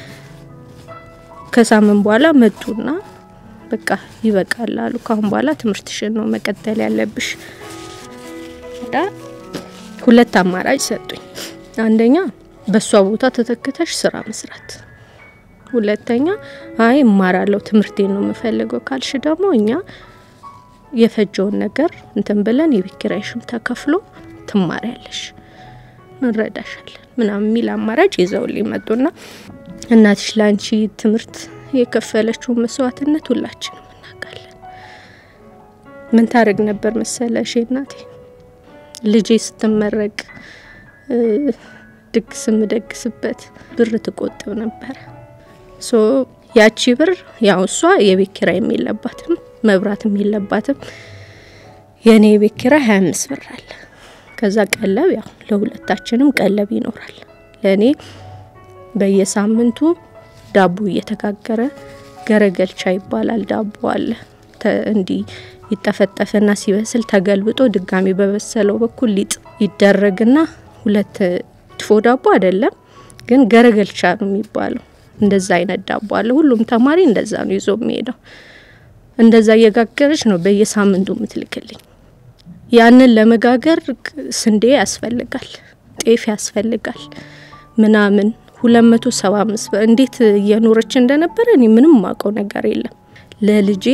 S2: ከሳምንት በኋላ መጡና በቃ ይበቃል አሉ ካሁን በኋላ ትምርትሽን ነው መቀጠል ያለብሽ ዳ ሁለት አማራጭ ሰጡኝ አንደኛ በሷ ቦታ ተተከተሽ ስራ መስራት ሁለተኛ አይ ማራለው ትምርቴን ነው መፈልገው ካልሽ ደግሞ እኛ የፈጀውን ነገር እንትን ብለን የቢክራይሽም ተከፍሎ ትማሪያለሽ እንረዳሻለን ምናምን ሚል አማራጭ ይዘውልኝ መጡና እናትሽ ላንቺ ትምርት የከፈለችው መስዋዕትነት ሁላችንም እናውቃለን ምን ታረግ ነበር መሰለሽ እናቴ ልጄ ስትመረቅ ድግስም ደግስበት ብር ትቆጥብ ነበር ሶ ያቺ ብር ያው እሷ የቤት ኪራይ የሚለባትም መብራትም ይለባትም የኔ ቤት ኪራይ ሃያ አምስት ብር አለ ከዛ ቀለብ ያው ለሁለታችንም ቀለብ ይኖራል ለኔ በየሳምንቱ ዳቦ እየተጋገረ ገረገልቻ ይባላል ዳቦ አለ እንዲ ይተፈተፈና ሲበስል ተገልብጦ ድጋሚ በበሰለው በኩል ሊጥ ይደረግና ሁለት ድፎ ዳቦ አይደለም ግን ገረገልቻ ነው የሚባለው እንደዛ አይነት ዳቦ አለ ሁሉም ተማሪ እንደዛ ነው ይዞ የሚሄደው እንደዛ እየጋገረች ነው በየሳምንቱ ምትልክልኝ ያንን ለመጋገር ስንዴ ያስፈልጋል ጤፍ ያስፈልጋል ምናምን ሁለት መቶ ሰባ አምስት ብር እንዴት እየኖረች እንደነበረ እኔ ምንም ማቀው ነገር የለም ለልጄ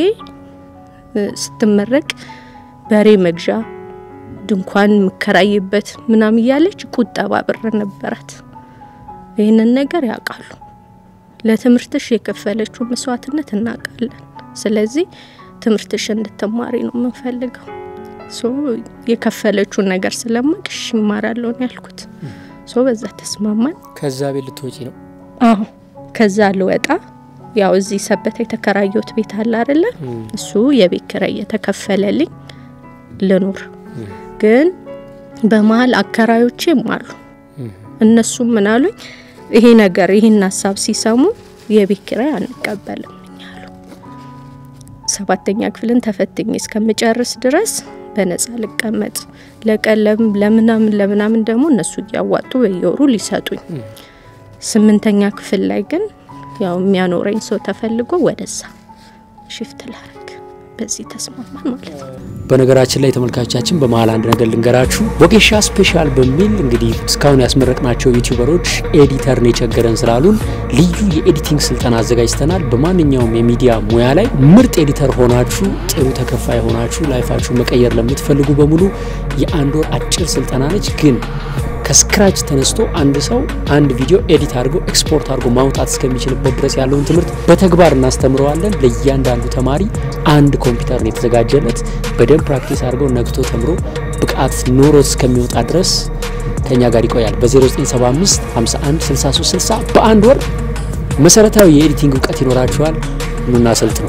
S2: ስትመረቅ በሬ መግዣ ድንኳን መከራይበት ምናምን ያለች ቁጠባ ብር ነበራት ይሄንን ነገር ያውቃሉ ለትምርትሽ የከፈለችው መስዋዕትነት እናውቃለን ስለዚህ ትምርትሽ እንድትማሪ ነው የምንፈልገው ሶ የከፈለችው ነገር ስለማቅሽ ይማራለው ያልኩት ሶ በዛ ተስማማን
S1: ከዛ ቤት ልትወጪ ነው
S2: አዎ ከዛ ልወጣ ያው እዚህ ሰበታ የተከራየሁት ቤት አለ አይደለ እሱ የቤት ኪራይ የተከፈለልኝ ለኖር ግን በመሃል አከራዮቼም አሉ እነሱም ምን አሉኝ ይሄ ነገር ይሄን ሐሳብ ሲሰሙ የቤት ኪራይ አንቀበልም ይላሉ ሰባተኛ ክፍልን ተፈትኜ እስከምጨርስ ድረስ በነፃ ልቀመጥ ለቀለም ለምናምን ለምናምን ደግሞ እነሱ ያዋጡ በየወሩ ሊሰጡኝ ስምንተኛ ክፍል ላይ ግን ያው የሚያኖረኝ ሰው ተፈልጎ ወደዛ ሽፍት ላረግ በዚህ ተስማማን ማለት ነው።
S1: በነገራችን ላይ ተመልካቾቻችን በመሃል አንድ ነገር ልንገራችሁ ወጌሻ ስፔሻል በሚል እንግዲህ እስካሁን ያስመረቅናቸው ዩቲዩበሮች ኤዲተር ነው የቸገረን ስላሉን ልዩ የኤዲቲንግ ስልጠና አዘጋጅተናል በማንኛውም የሚዲያ ሙያ ላይ ምርጥ ኤዲተር ሆናችሁ ጥሩ ተከፋይ ሆናችሁ ላይፋችሁ መቀየር ለምትፈልጉ በሙሉ የአንድ ወር አጭር ስልጠና ነች ግን ከስክራች ተነስቶ አንድ ሰው አንድ ቪዲዮ ኤዲት አድርጎ ኤክስፖርት አድርጎ ማውጣት እስከሚችልበት ድረስ ያለውን ትምህርት በተግባር እናስተምረዋለን ለእያንዳንዱ ተማሪ አንድ ኮምፒውተር ነው የተዘጋጀለት በደንብ ፕራክቲስ አድርጎ ነግቶ ተምሮ ብቃት ኖሮት እስከሚወጣ ድረስ ከኛ ጋር ይቆያል በ0975 51 63 60 በአንድ ወር መሰረታዊ የኤዲቲንግ ዕውቀት ይኖራችኋል ኑና ሰልጥኑ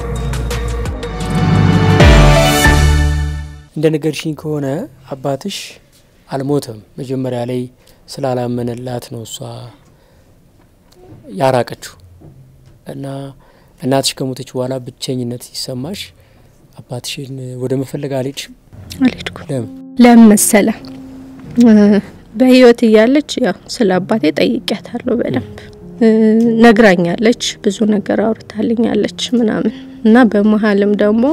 S1: እንደነገርሽኝ ከሆነ አባትሽ አልሞተም መጀመሪያ ላይ ስላላመነላት ነው እሷ ያራቀችው እና እናትሽ ከሞተች በኋላ ብቸኝነት ይሰማሽ አባትሽን ወደ መፈለግ አልሄድሽም
S2: አልሄድኩም ለምን ለምን መሰለ በህይወት እያለች ያው ስለ አባቴ ጠይቄያታለሁ በደንብ ነግራኛለች ብዙ ነገር አውርታልኛለች ምናምን እና በመሃልም ደግሞ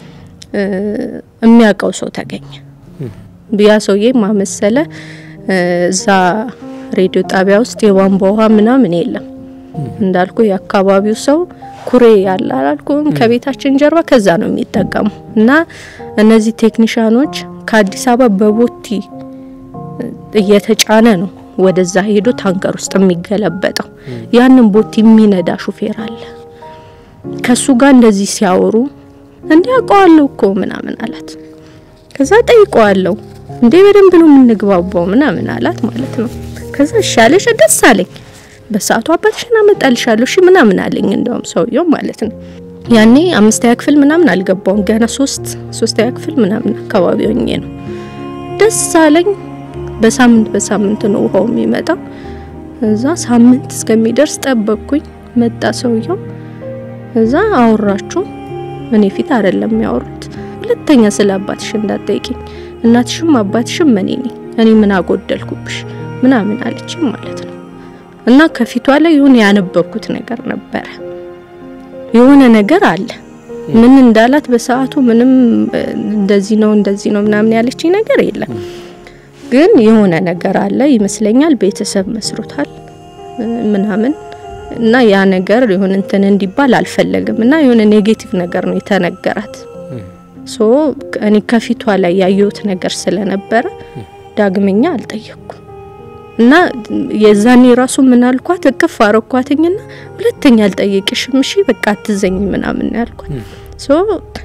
S2: የሚያውቀው ሰው ተገኘ ቢያ ሰውዬ ማመሰለ እዛ ሬዲዮ ጣቢያ ውስጥ የቧንቧ ውሃ ምናምን የለም እንዳልኩ የአካባቢው ሰው ኩሬ ያለ አላልኩም ከቤታችን ጀርባ ከዛ ነው የሚጠቀሙ እና እነዚህ ቴክኒሻኖች ከአዲስ አበባ በቦቲ እየተጫነ ነው ወደዛ ሄዶ ታንከር ውስጥ የሚገለበጠው ያንን ቦቲ የሚነዳ ሹፌር አለ ከሱ ጋር እንደዚህ ሲያወሩ እንዲያውቀዋለሁ እኮ ምናምን አላት ከዛ ጠይቀዋለሁ እንዴ በደንብ ነው የምንግባባው ምናምን አላት ማለት ነው ከዛ ሻለሽ ደስ አለኝ በሰዓቱ አባትሽና መጣልሻለሁ እሺ ምናምን አለኝ እንደውም ሰውየው ማለት ነው ያኔ አምስተኛ ክፍል ምናምን አልገባውም ገና ሶስት ሶስተኛ ክፍል ምናምን አካባቢ ሆኜ ነው ደስ አለኝ በሳምንት በሳምንት ነው ውሃው የሚመጣው እዛ ሳምንት እስከሚደርስ ጠበቅኩኝ መጣ ሰውየው እዛ አወራችሁ እኔ ፊት አይደለም ያወሩት ሁለተኛ ስለ አባትሽ እንዳትጠይቂኝ እናትሽም አባትሽም ማን ነኝ እኔ ምን አጎደልኩብሽ ምናምን አለች ማለት ነው እና ከፊቷ ላይ የሆነ ያነበብኩት ነገር ነበር የሆነ ነገር አለ ምን እንዳላት በሰዓቱ ምንም እንደዚህ ነው እንደዚህ ነው ምናምን ያለች ነገር የለም ግን የሆነ ነገር አለ ይመስለኛል ቤተሰብ መስሩታል ምናምን እና ያ ነገር የሆነ እንትን እንዲባል አልፈለግም እና የሆነ ኔጌቲቭ ነገር ነው የተነገራት ሶ እኔ ከፊቷ ላይ ያየሁት ነገር ስለነበረ ዳግመኛ አልጠየቅኩም እና የዛኔ ራሱ ምን አልኳት እቅፍ አረኳትኝና ሁለተኛ አልጠየቅሽም እሺ በቃ አትዘኝ ምናምን ያልኳት ሶ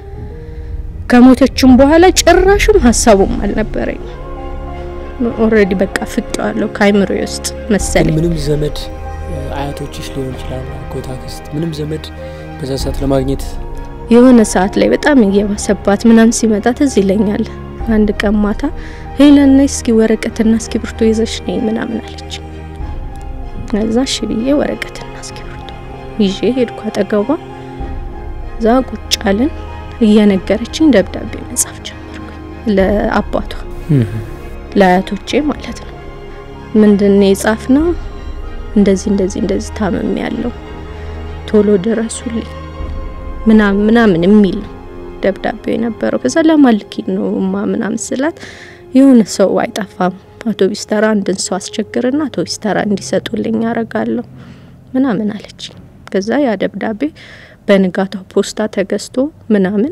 S2: ከሞተችም በኋላ ጭራሽም ሐሳቡም አልነበረኝ ኦሬዲ በቃ ፍቅዋለሁ ካይምሮዬ ውስጥ መሰለኝ
S1: ምንም ዘመድ አያቶችሽ ሊሆን ይችላል ኮታክስት ምንም ዘመድ በዛ ሰዓት ለማግኘት
S2: የሆነ ሰዓት ላይ በጣም እየባሰባት ምናምን ሲመጣ ትዝ ይለኛል አንድ ቀን ማታ ሄለን እስኪ ወረቀትና እስክሪብቶ ይዘሽ ነይ ምናምን አለች እዛ ሽብዬ ወረቀትና እስክሪብቶ ይዤ ሄድኩ አጠገቧ ዛ ቁጭ አለን እየነገረችኝ ደብዳቤ መጻፍ ጀመርኩ ለአባቷ ለአያቶቼ ማለት ነው ምንድነው የጻፍነው እንደዚህ እንደዚህ እንደዚህ ታመም ያለው ቶሎ ድረሱልኝ ምናምን ምናምን የሚል ደብዳቤው የነበረው ከዛ ለማልኪ ነው ምናምን ስላት የሆነ ሰው አይጣፋም አውቶቡስ ተራ አንድን ሰው አስቸግርና አውቶቡስ ተራ እንዲሰጡልኝ ያረጋለሁ ምናምን አለች ከዛ ያ ደብዳቤ በንጋታው ፖስታ ተገዝቶ ምናምን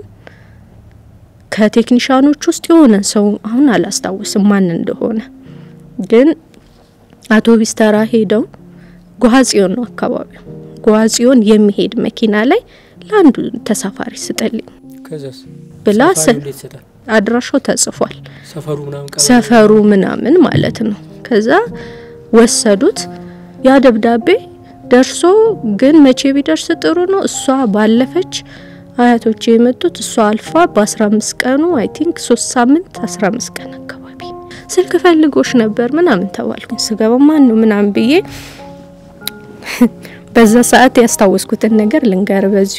S2: ከቴክኒሻኖች ውስጥ የሆነ ሰው አሁን አላስታውስም ማን እንደሆነ ግን አውቶቡስ ተራ ሄደው ጓጽዮን ነው አካባቢው ጓጽዮን የሚሄድ መኪና ላይ ለአንዱ ተሳፋሪ ስጠልኝ ከዛስ ብላስ አድራሻው ተጽፏል ሰፈሩ ምናምን ሰፈሩ ምናምን ማለት ነው ከዛ ወሰዱት ያ ደብዳቤ ደርሶ ግን መቼ ቢደርስ ጥሩ ነው እሷ ባለፈች አያቶቼ የመጡት እሷ አልፋ በ15 ቀኑ አይ ቲንክ ሶስት ሳምንት አስራ አምስት ቀን አካባቢ ስልክ ፈልጎሽ ነበር ምናምን ተባልኩኝ ስገባ ማን ነው ምናምን ብዬ በዛ ሰዓት ያስታወስኩትን ነገር ልንገር በዚሁ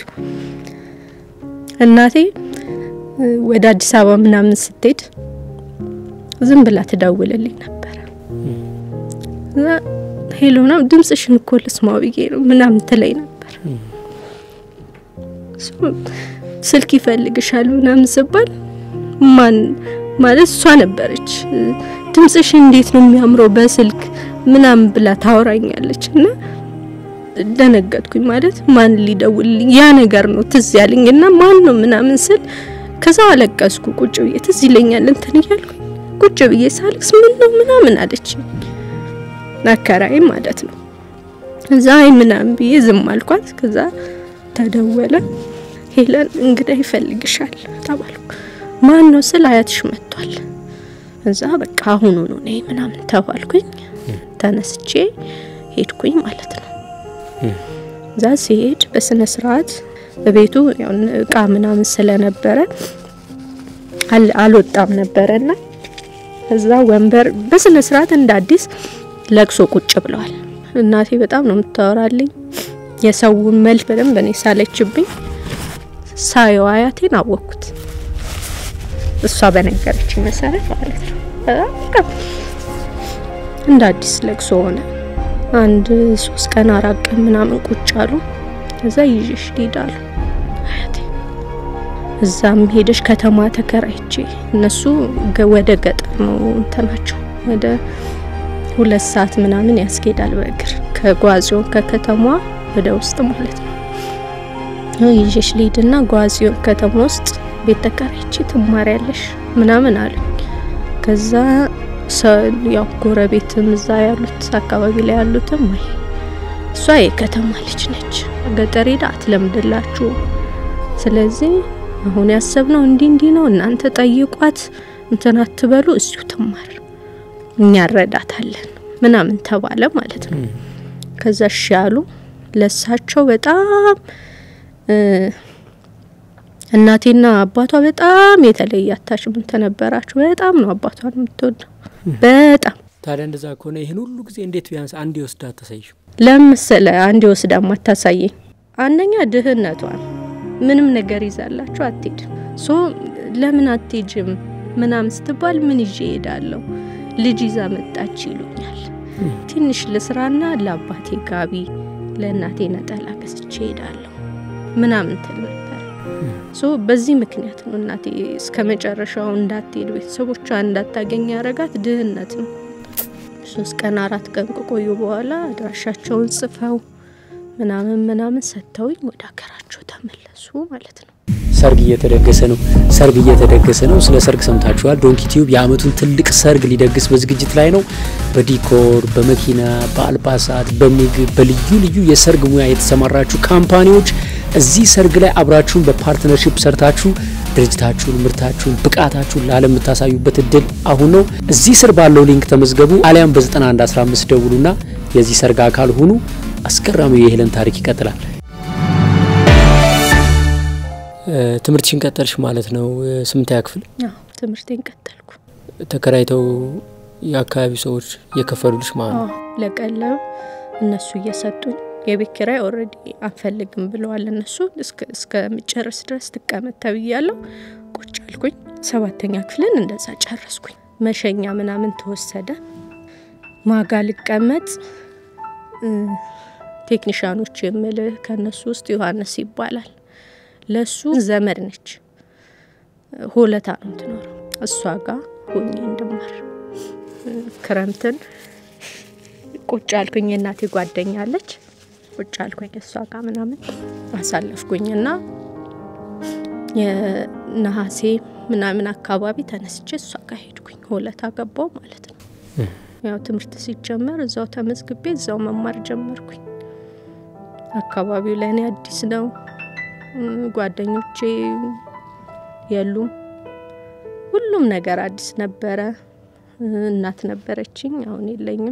S2: እናቴ ወደ አዲስ አበባ ምናምን ስትሄድ ዝም ብላ ትደውልልኝ ነበር ሄሎ ነው ድምጽሽን እኮ ልስማው ብዬ ነው ምናምን ትለኝ ነበር ስልክ ይፈልግሻል ምናምን ስባል ማን ማለት እሷ ነበረች ድምጽሽ እንዴት ነው የሚያምረው በስልክ ምናምን ብላ ታወራኛለችና ደነገጥኩኝ ማለት ማን ሊደውልልኝ ያ ነገር ነው ትዝ ያለኝና ማን ነው ምናምን ስል ከዛ አለቀስኩ ቁጭ ብዬ ትዝ ይለኛል እንትን ይያልኩኝ ቁጭ ብዬ ሳልክስ ምን ነው ምናምን አለች ናከራይ ማለት ነው እዛ አይ ምናምን ብዬ ዝም አልኳት ከዛ ተደወለ ሄለን እንግዳ ይፈልግሻል ተባልኩ ማን ነው ስለ አያትሽ መጥቷል እዛ በቃ አሁን ነው ነይ ምናምን ተባልኩኝ ተነስቼ ሄድኩኝ ማለት ነው እዛ ሲሄድ በስነ ስርዓት በቤቱ ያው ዕቃ ምናምን ስለነበረ አልወጣም ነበርና እዛ ወንበር በስነ ስርዓት እንዳዲስ ለቅሶ ቁጭ ብለዋል እናቴ በጣም ነው የምታወራልኝ የሰውን መልክ በደንብ በኔ ሳለችብኝ ሳይው አያቴን አወኩት እሷ በነገረችኝ መሰረት ማለት ነው በቃ እንዳዲስ ለቅሶ ሆነ አንድ ሶስት ቀን አራት ቀን ምናምን ቁጭ አሉ እዛ ይዤሽ ሄዳሉ አያቴ እዛም ሄደሽ ከተማ ተከራይቼ እነሱ ወደ ገጠር ነው እንተናቸው ወደ ሁለት ሰዓት ምናምን ያስኬዳል በእግር ከጓዚዮ ከከተማዋ ወደ ውስጥ ማለት ነው ነው ይዤሽ ሊድና ጓዚዮ ከተማ ውስጥ ቤት ተከራይቼ ትማሪያለሽ ምናምን አሉ ከዛ ያው ጎረቤትም እዛ ያሉት አካባቢ ላይ ያሉትም አይ እሷ የከተማ ልጅ ነች ገጠር ሄዳ አትለምድላችሁ ስለዚህ አሁን ያሰብነው እንዲ እንዲ ነው እናንተ ጠይቋት እንትን አትበሉ እዚሁ ትማር እኛ ረዳታለን ምናምን ተባለ ማለት ነው ከዛ ሻሉ ለሳቸው በጣም እናቴና አባቷ በጣም የተለየ አታችመንት ነበራቸው በጣም ነው አባቷን የምትወደው በጣም
S1: ታዲያ እንደዛ ከሆነ ይሄን ሁሉ ጊዜ እንዴት ቢያንስ አንድ ይወስዳ ተሰይሽ
S2: ለምሳሌ አንድ ይወስዳ ማታሳየኝ አንደኛ ድህነቷን ምንም ነገር ይዛላችሁ አትሄድ ሶ ለምን አትሄጂም ምናምን ስትባል ምን ይዤ ሄዳለሁ ልጅ ይዛ መጣች ይሉኛል ትንሽ ለስራና ለአባቴ ጋቢ ለእናቴ ነጠላ ገዝቼ ሄዳለሁ ምናምን ትል ነበር ሶ በዚህ ምክንያት ነው እናቴ እስከመጨረሻው እንዳትሄድ ቤተሰቦቿ እንዳታገኝ ያረጋት ድህነት ነው ሶስት ቀን አራት ቀን ቆዩ በኋላ አድራሻቸውን ጽፈው ምናምን ምናምን ሰጥተውኝ ወደ አገራቸው ተመለሱ ማለት ነው
S1: ሰርግ እየተደገሰ ነው ሰርግ እየተደገሰ ነው ስለ ሰርግ ሰምታችኋል ዶንኪ ቲዩብ ያመቱን ትልቅ ሰርግ ሊደግስ በዝግጅት ላይ ነው በዲኮር በመኪና በአልባሳት በምግብ በልዩ ልዩ የሰርግ ሙያ የተሰማራችሁ ካምፓኒዎች እዚህ ሰርግ ላይ አብራችሁን በፓርትነርሺፕ ሰርታችሁ ድርጅታችሁን ምርታችሁን ብቃታችሁን ለዓለም የምታሳዩበት እድል አሁን ነው እዚህ ስር ባለው ሊንክ ተመዝገቡ አሊያም በ9115 ደውሉና የዚህ ሰርግ አካል ሁኑ አስገራሚው የሄለን ታሪክ ይቀጥላል ትምርትሽን ቀጠልሽ ማለት ነው ስምንተኛ ክፍል
S2: አዎ ትምርቴን ቀጠልኩ
S1: ተከራይተው ያካባቢ ሰዎች የከፈሉልሽ ማለት ነው
S2: ለቀለብ እነሱ እየሰጡኝ የቤት ኪራይ ኦሬዲ አንፈልግም ብለዋል እነሱ እስከ እስከ መጨረስ ድረስ ተቀመጥ ተብያለሁ ቁጭ አልኩኝ ሰባተኛ ክፍልን እንደዛ ጨረስኩኝ መሸኛ ምናምን ተወሰደ ማጋል ቀመጥ ቴክኒሻኖች የምል ከነሱ ውስጥ ዮሐንስ ይባላል ለሱ ዘመድ ነች ሆለታ ነው ትኖር እሷ ጋር ሆኜ እንደማር ክረምትን ቁጭ አልኩኝ እናቴ ጓደኛለች ቁጭ አልኩኝ እሷ ጋር ምናምን አሳለፍኩኝና የነሐሴ ምናምን አካባቢ ተነስቼ እሷ ጋር ሄድኩኝ ሆለታ ገባው ማለት ነው ያው ትምርት ሲጀመር እዛው ተመዝግቤ እዛው መማር ጀመርኩኝ አካባቢው ለኔ አዲስ ነው ጓደኞቼ የሉም ሁሉም ነገር አዲስ ነበረ እናት ነበረችኝ አሁን የለኝም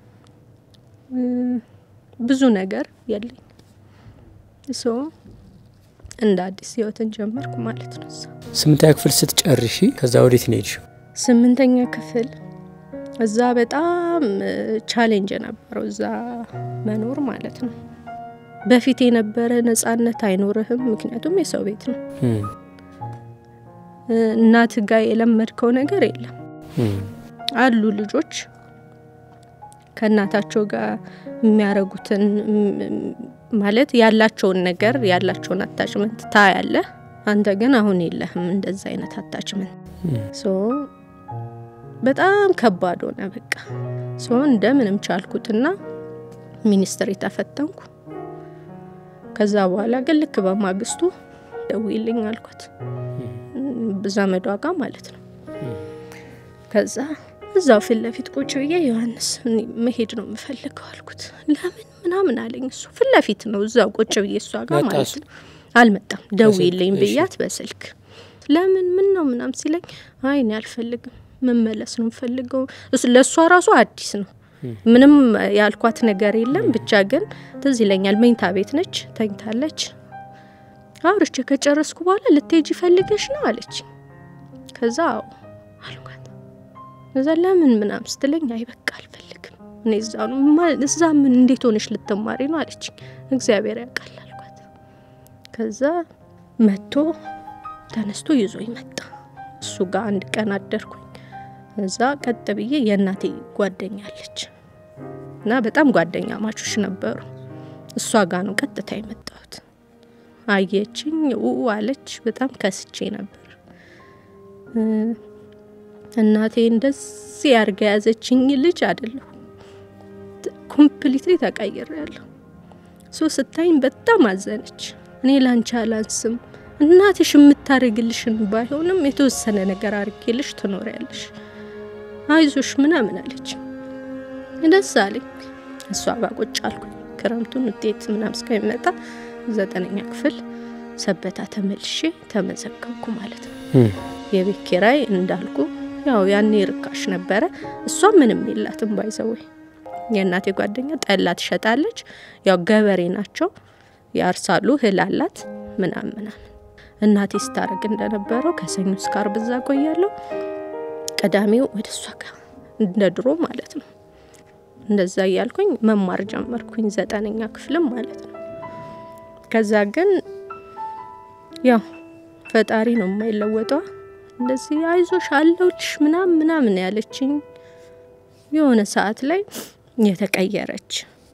S2: ብዙ ነገር የለኝ ሶ እንደ አዲስ ህይወትን ጀመርኩ ማለት ነው
S1: ስምንተኛ ክፍል ስትጨርሺ ከዛ ወዴት ነሽ
S2: ስምንተኛ ክፍል እዛ በጣም ቻሌንጅ ነበርው እዛ መኖር ማለት ነው በፊት የነበረ ነፃነት አይኖርህም ምክንያቱም የሰው ቤት ነው እናት ጋር የለመድከው ነገር የለም አሉ ልጆች ከናታቸው ጋር የሚያረጉትን ማለት ያላቸውን ነገር ያላቸውን አታችመንት ታያለ አንተ ግን አሁን የለህም እንደዛ አይነት አታችመንት ሶ በጣም ከባድ ሆነ በቃ ሶ እንደምንም ቻልኩትና ሚኒስትሪ ተፈተንኩ ከዛ በኋላ ግን ልክ በማግስቱ ደውይልኝ አልኳት በዛመዷ ጋር ማለት ነው ከዛ እዛው ፊት ለፊት ቁጭ ብዬ ዮሐንስ መሄድ ነው የምፈልገው አልኩት ለምን ምናምን አለኝ እሱ ፊት ለፊት ነው እዛው ቁጭ ብዬ እሷ ጋር ማለት ነው አልመጣም ደውይልኝ ብያት በስልክ ለምን ምን ነው ምናምን ሲለኝ አይ እኔ አልፈልግም መመለስ ነው የምፈልገው ለሷ ራሱ አዲስ ነው ምንም ያልኳት ነገር የለም ብቻ ግን ትዝ ይለኛል መኝታ ቤት ነች ተኝታለች አውርቼ ከጨረስኩ በኋላ ልትሄጂ ፈልገሽ ነው አለች ከዛ አልኳት እዛ ለምን ምናምን ስትለኝ አይ በቃ አልፈልግም እኔ እዛው እዛ ምን እንዴት ሆነሽ ልትማሪ ነው አለች እግዚአብሔር ያውቃል አልኳት ከዛ መጥቶ ተነስቶ ይዞኝ መጣ እሱ ጋር አንድ ቀን አደርኩኝ እዛ ቀጥ ብዬ የእናቴ ጓደኛለች እና በጣም ጓደኛ ማቾች ነበሩ እሷ ጋር ነው ቀጥታ የመጣሁት አየችኝ ኡ አለች በጣም ከስቼ ነበር እናቴ እንደዚህ ያርጋ ያዘችኝ ልጅ አይደለም ኮምፕሊትሊ ተቀይሬያለሁ ሶ ስታይኝ በጣም አዘነች እኔ ላንቺ አላንስም እናትሽ የምታረግልሽን ባይሆንም የተወሰነ ነገር አርጌልሽ ትኖሪያለሽ አይዞሽ ምናምን አለች እንደዛ አለኝ እሷ ጋር ቁጭ አልኩኝ ክረምቱን ውጤት ምናምን እስከሚመጣ ዘጠነኛ ክፍል ሰበታ ተመልሼ ተመዘገብኩ ማለት ነው የቤት ኪራይ እንዳልኩ ያው ያኔ ርካሽ ነበረ እሷ ምንም የላትም ባይዘው የእናቴ ጓደኛ ጠላ ትሸጣለች ያው ገበሬ ናቸው ያርሳሉ ህላላት ምናምን ምናምን እናቴ ስታረግ እንደነበረው ከሰኞ እስከ ዓርብ እዛ ቆያለሁ ቀዳሚው ወደሷ ጋር እንደድሮ ማለት ነው እንደዛ ያልኩኝ መማር ጀመርኩኝ ዘጠነኛ ክፍልም ማለት ነው ከዛ ግን ያው ፈጣሪ ነው የማይለወጠው እንደዚህ አይዞሽ አለውልሽ ምናምን ምናምን ያለችኝ የሆነ ሰዓት ላይ የተቀየረች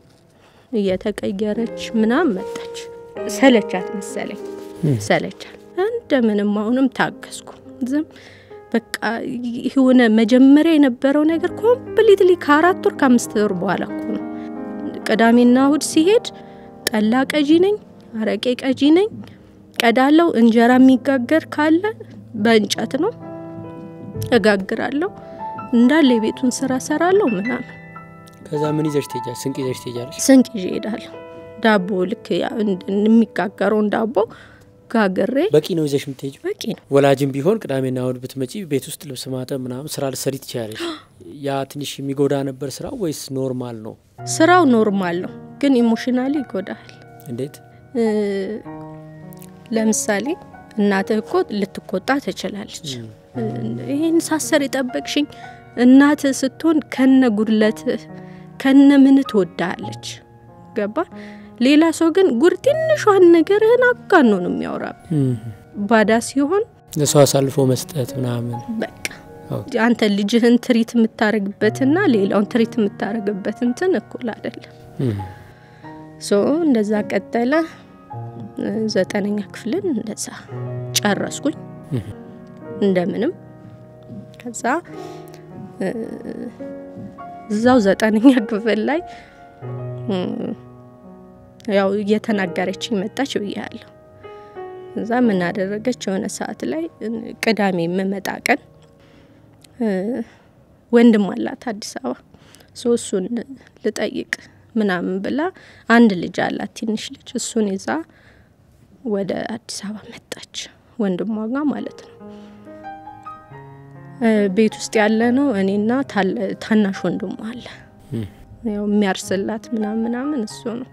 S2: የተቀየረች ምናምን መጣች ሰለቻት መሰለኝ ሰለቻት እንደምንም አሁንም ታገስኩ ዝም በቃ የሆነ መጀመሪያ የነበረው ነገር ኮምፕሊትሊ ከአራት ወር ከአምስት ወር በኋላ ነው ቀዳሚና እሁድ ሲሄድ ጠላ ቀጂ ነኝ አረቄ ቀጂ ነኝ ቀዳለው እንጀራ የሚጋገር ካለ በእንጨት ነው እጋግራለሁ እንዳለ የቤቱን ስራ ሰራለሁ ምናምን
S1: ከዛ ምን ይዘሽ ትሄጃለሽ ስንቅ ይዘሽ ትሄጃለሽ
S2: ስንቅ ይሄዳለሁ ዳቦ ልክ የሚጋገረው ዳቦ ጋገሬ
S1: በቂ ነው ይዘሽ የምትሄጂው
S2: በቂ ነው
S1: ወላጅም ቢሆን ቅዳሜና እሁድ ብትመጪ ቤት ውስጥ ልብስ ማጠብ ምናምን ስራ ልትሰሪ ትችያለሽ ያ ትንሽ የሚጎዳ ነበር ስራው ወይስ ኖርማል ነው
S2: ስራው ኖርማል ነው ግን ኢሞሽናሊ ይጎዳል
S1: እንዴት
S2: ለምሳሌ እናትህ እኮ ልትቆጣ ትችላለች ይሄን ሳሰር ይጠበቅሽኝ እናትህ ስትሆን ከነ ጉድለት ከነ ምን ትወዳለች ገባ ሌላ ሰው ግን ጉርቲንሿን ነገርህን አጋኖ ነው የሚያወራ ባዳ ሲሆን
S1: ለሰው አሳልፎ መስጠት ምናምን
S2: በቃ አንተ ልጅህን ትሪት የምታረግበትና ሌላውን ትሪት የምታረግበት እንትን እኩል አይደለም ሶ እንደዛ ቀጠለ ዘጠነኛ ክፍልን እንደዛ ጨረስኩኝ እንደምንም ከዛ እዛው ዘጠነኛ ክፍል ላይ ያው እየተናገረችኝ መጣች ብያለሁ እዛ ምን አደረገች የሆነ ሰዓት ላይ ቅዳሜ መመጣ ቀን ወንድም አላት አዲስ አበባ ሶ እሱን ልጠይቅ ምናምን ብላ አንድ ልጅ አላት ትንሽ ልጅ እሱን ይዛ ወደ አዲስ አበባ መጣች ወንድሟ ጋር ማለት ነው ቤት ውስጥ ያለ ነው እኔና ታናሽ ወንድሟ አለ ያው የሚያርስላት ምናምን ምናምን እሱ ነው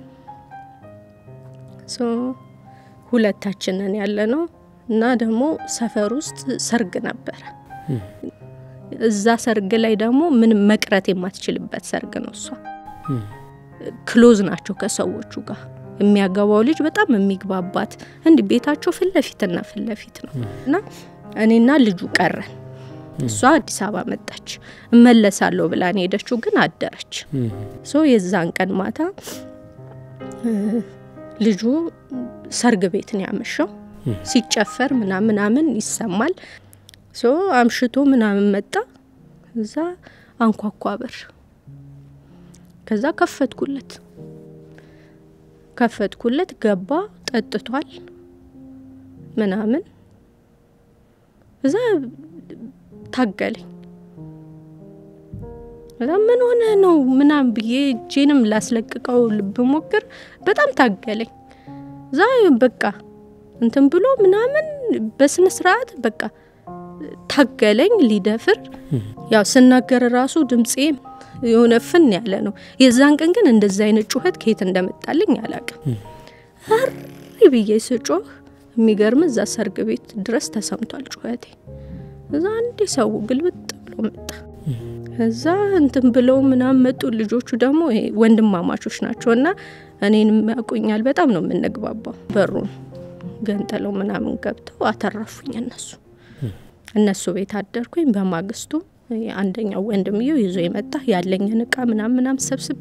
S2: ሶ ሁለታችንን ያለ ነው እና ደግሞ ሰፈር ውስጥ ሰርግ ነበር እዛ ሰርግ ላይ ደግሞ ምን መቅረት የማትችልበት ሰርግ ነው እሷ ክሎዝ ናቸው ከሰዎቹ ጋር የሚያገባው ልጅ በጣም የሚግባባት እንዴ ቤታቸው ፍለፊትና ፍለፊት ነው እና እኔና ልጁ ቀረን እሷ አዲስ አበባ መጣች እመለሳለሁ ብላ ሄደችው ግን አደረች ሶ የዛን ቀን ማታ ልጁ ሰርግ ቤት ነው ያመሸው ሲጨፈር ምናምን ምናምን ይሰማል ሶ አምሽቶ ምናምን መጣ እዛ አንኳኳ በር ከዛ ከፈትኩለት ከፈትኩለት ገባ ጠጥቷል ምናምን እዛ ታገለኝ ለምን ሆነ ነው ምናምን ብዬ ጄንም ላስለቅቀው ልብሞክር በጣም ታገለኝ ዛይ በቃ እንትን ብሎ ምናምን በስነ ስርዓት በቃ ታገለኝ ሊደፍር ያው ስናገር ራሱ ድምጼ የሆነ ፍን ያለ ነው የዛን ቀን ግን እንደዛ አይነት ጩኸት ከየት እንደመጣልኝ አላውቅም አሪ ብዬ ስጮህ የሚገርም እዛ ሰርግ ቤት ድረስ ተሰምቷል ጩኸቴ እዛ አንዴ ሰው ግልብጥ ብሎ መጣ እዛ እንትን ብለው ምናምን መጡ ልጆቹ ደግሞ ወንድማማቾች ናቸውና እኔንም ያቆኛል በጣም ነው የምንግባባው በሩን ገንጠለው ምናምን ገብተው አተረፉኝ እነሱ እነሱ ቤት አደርኩኝ በማግስቱ አንደኛው ወንድምየው ይዞ የመጣ ያለኝን ዕቃ ምናምን ምናምን ሰብስቤ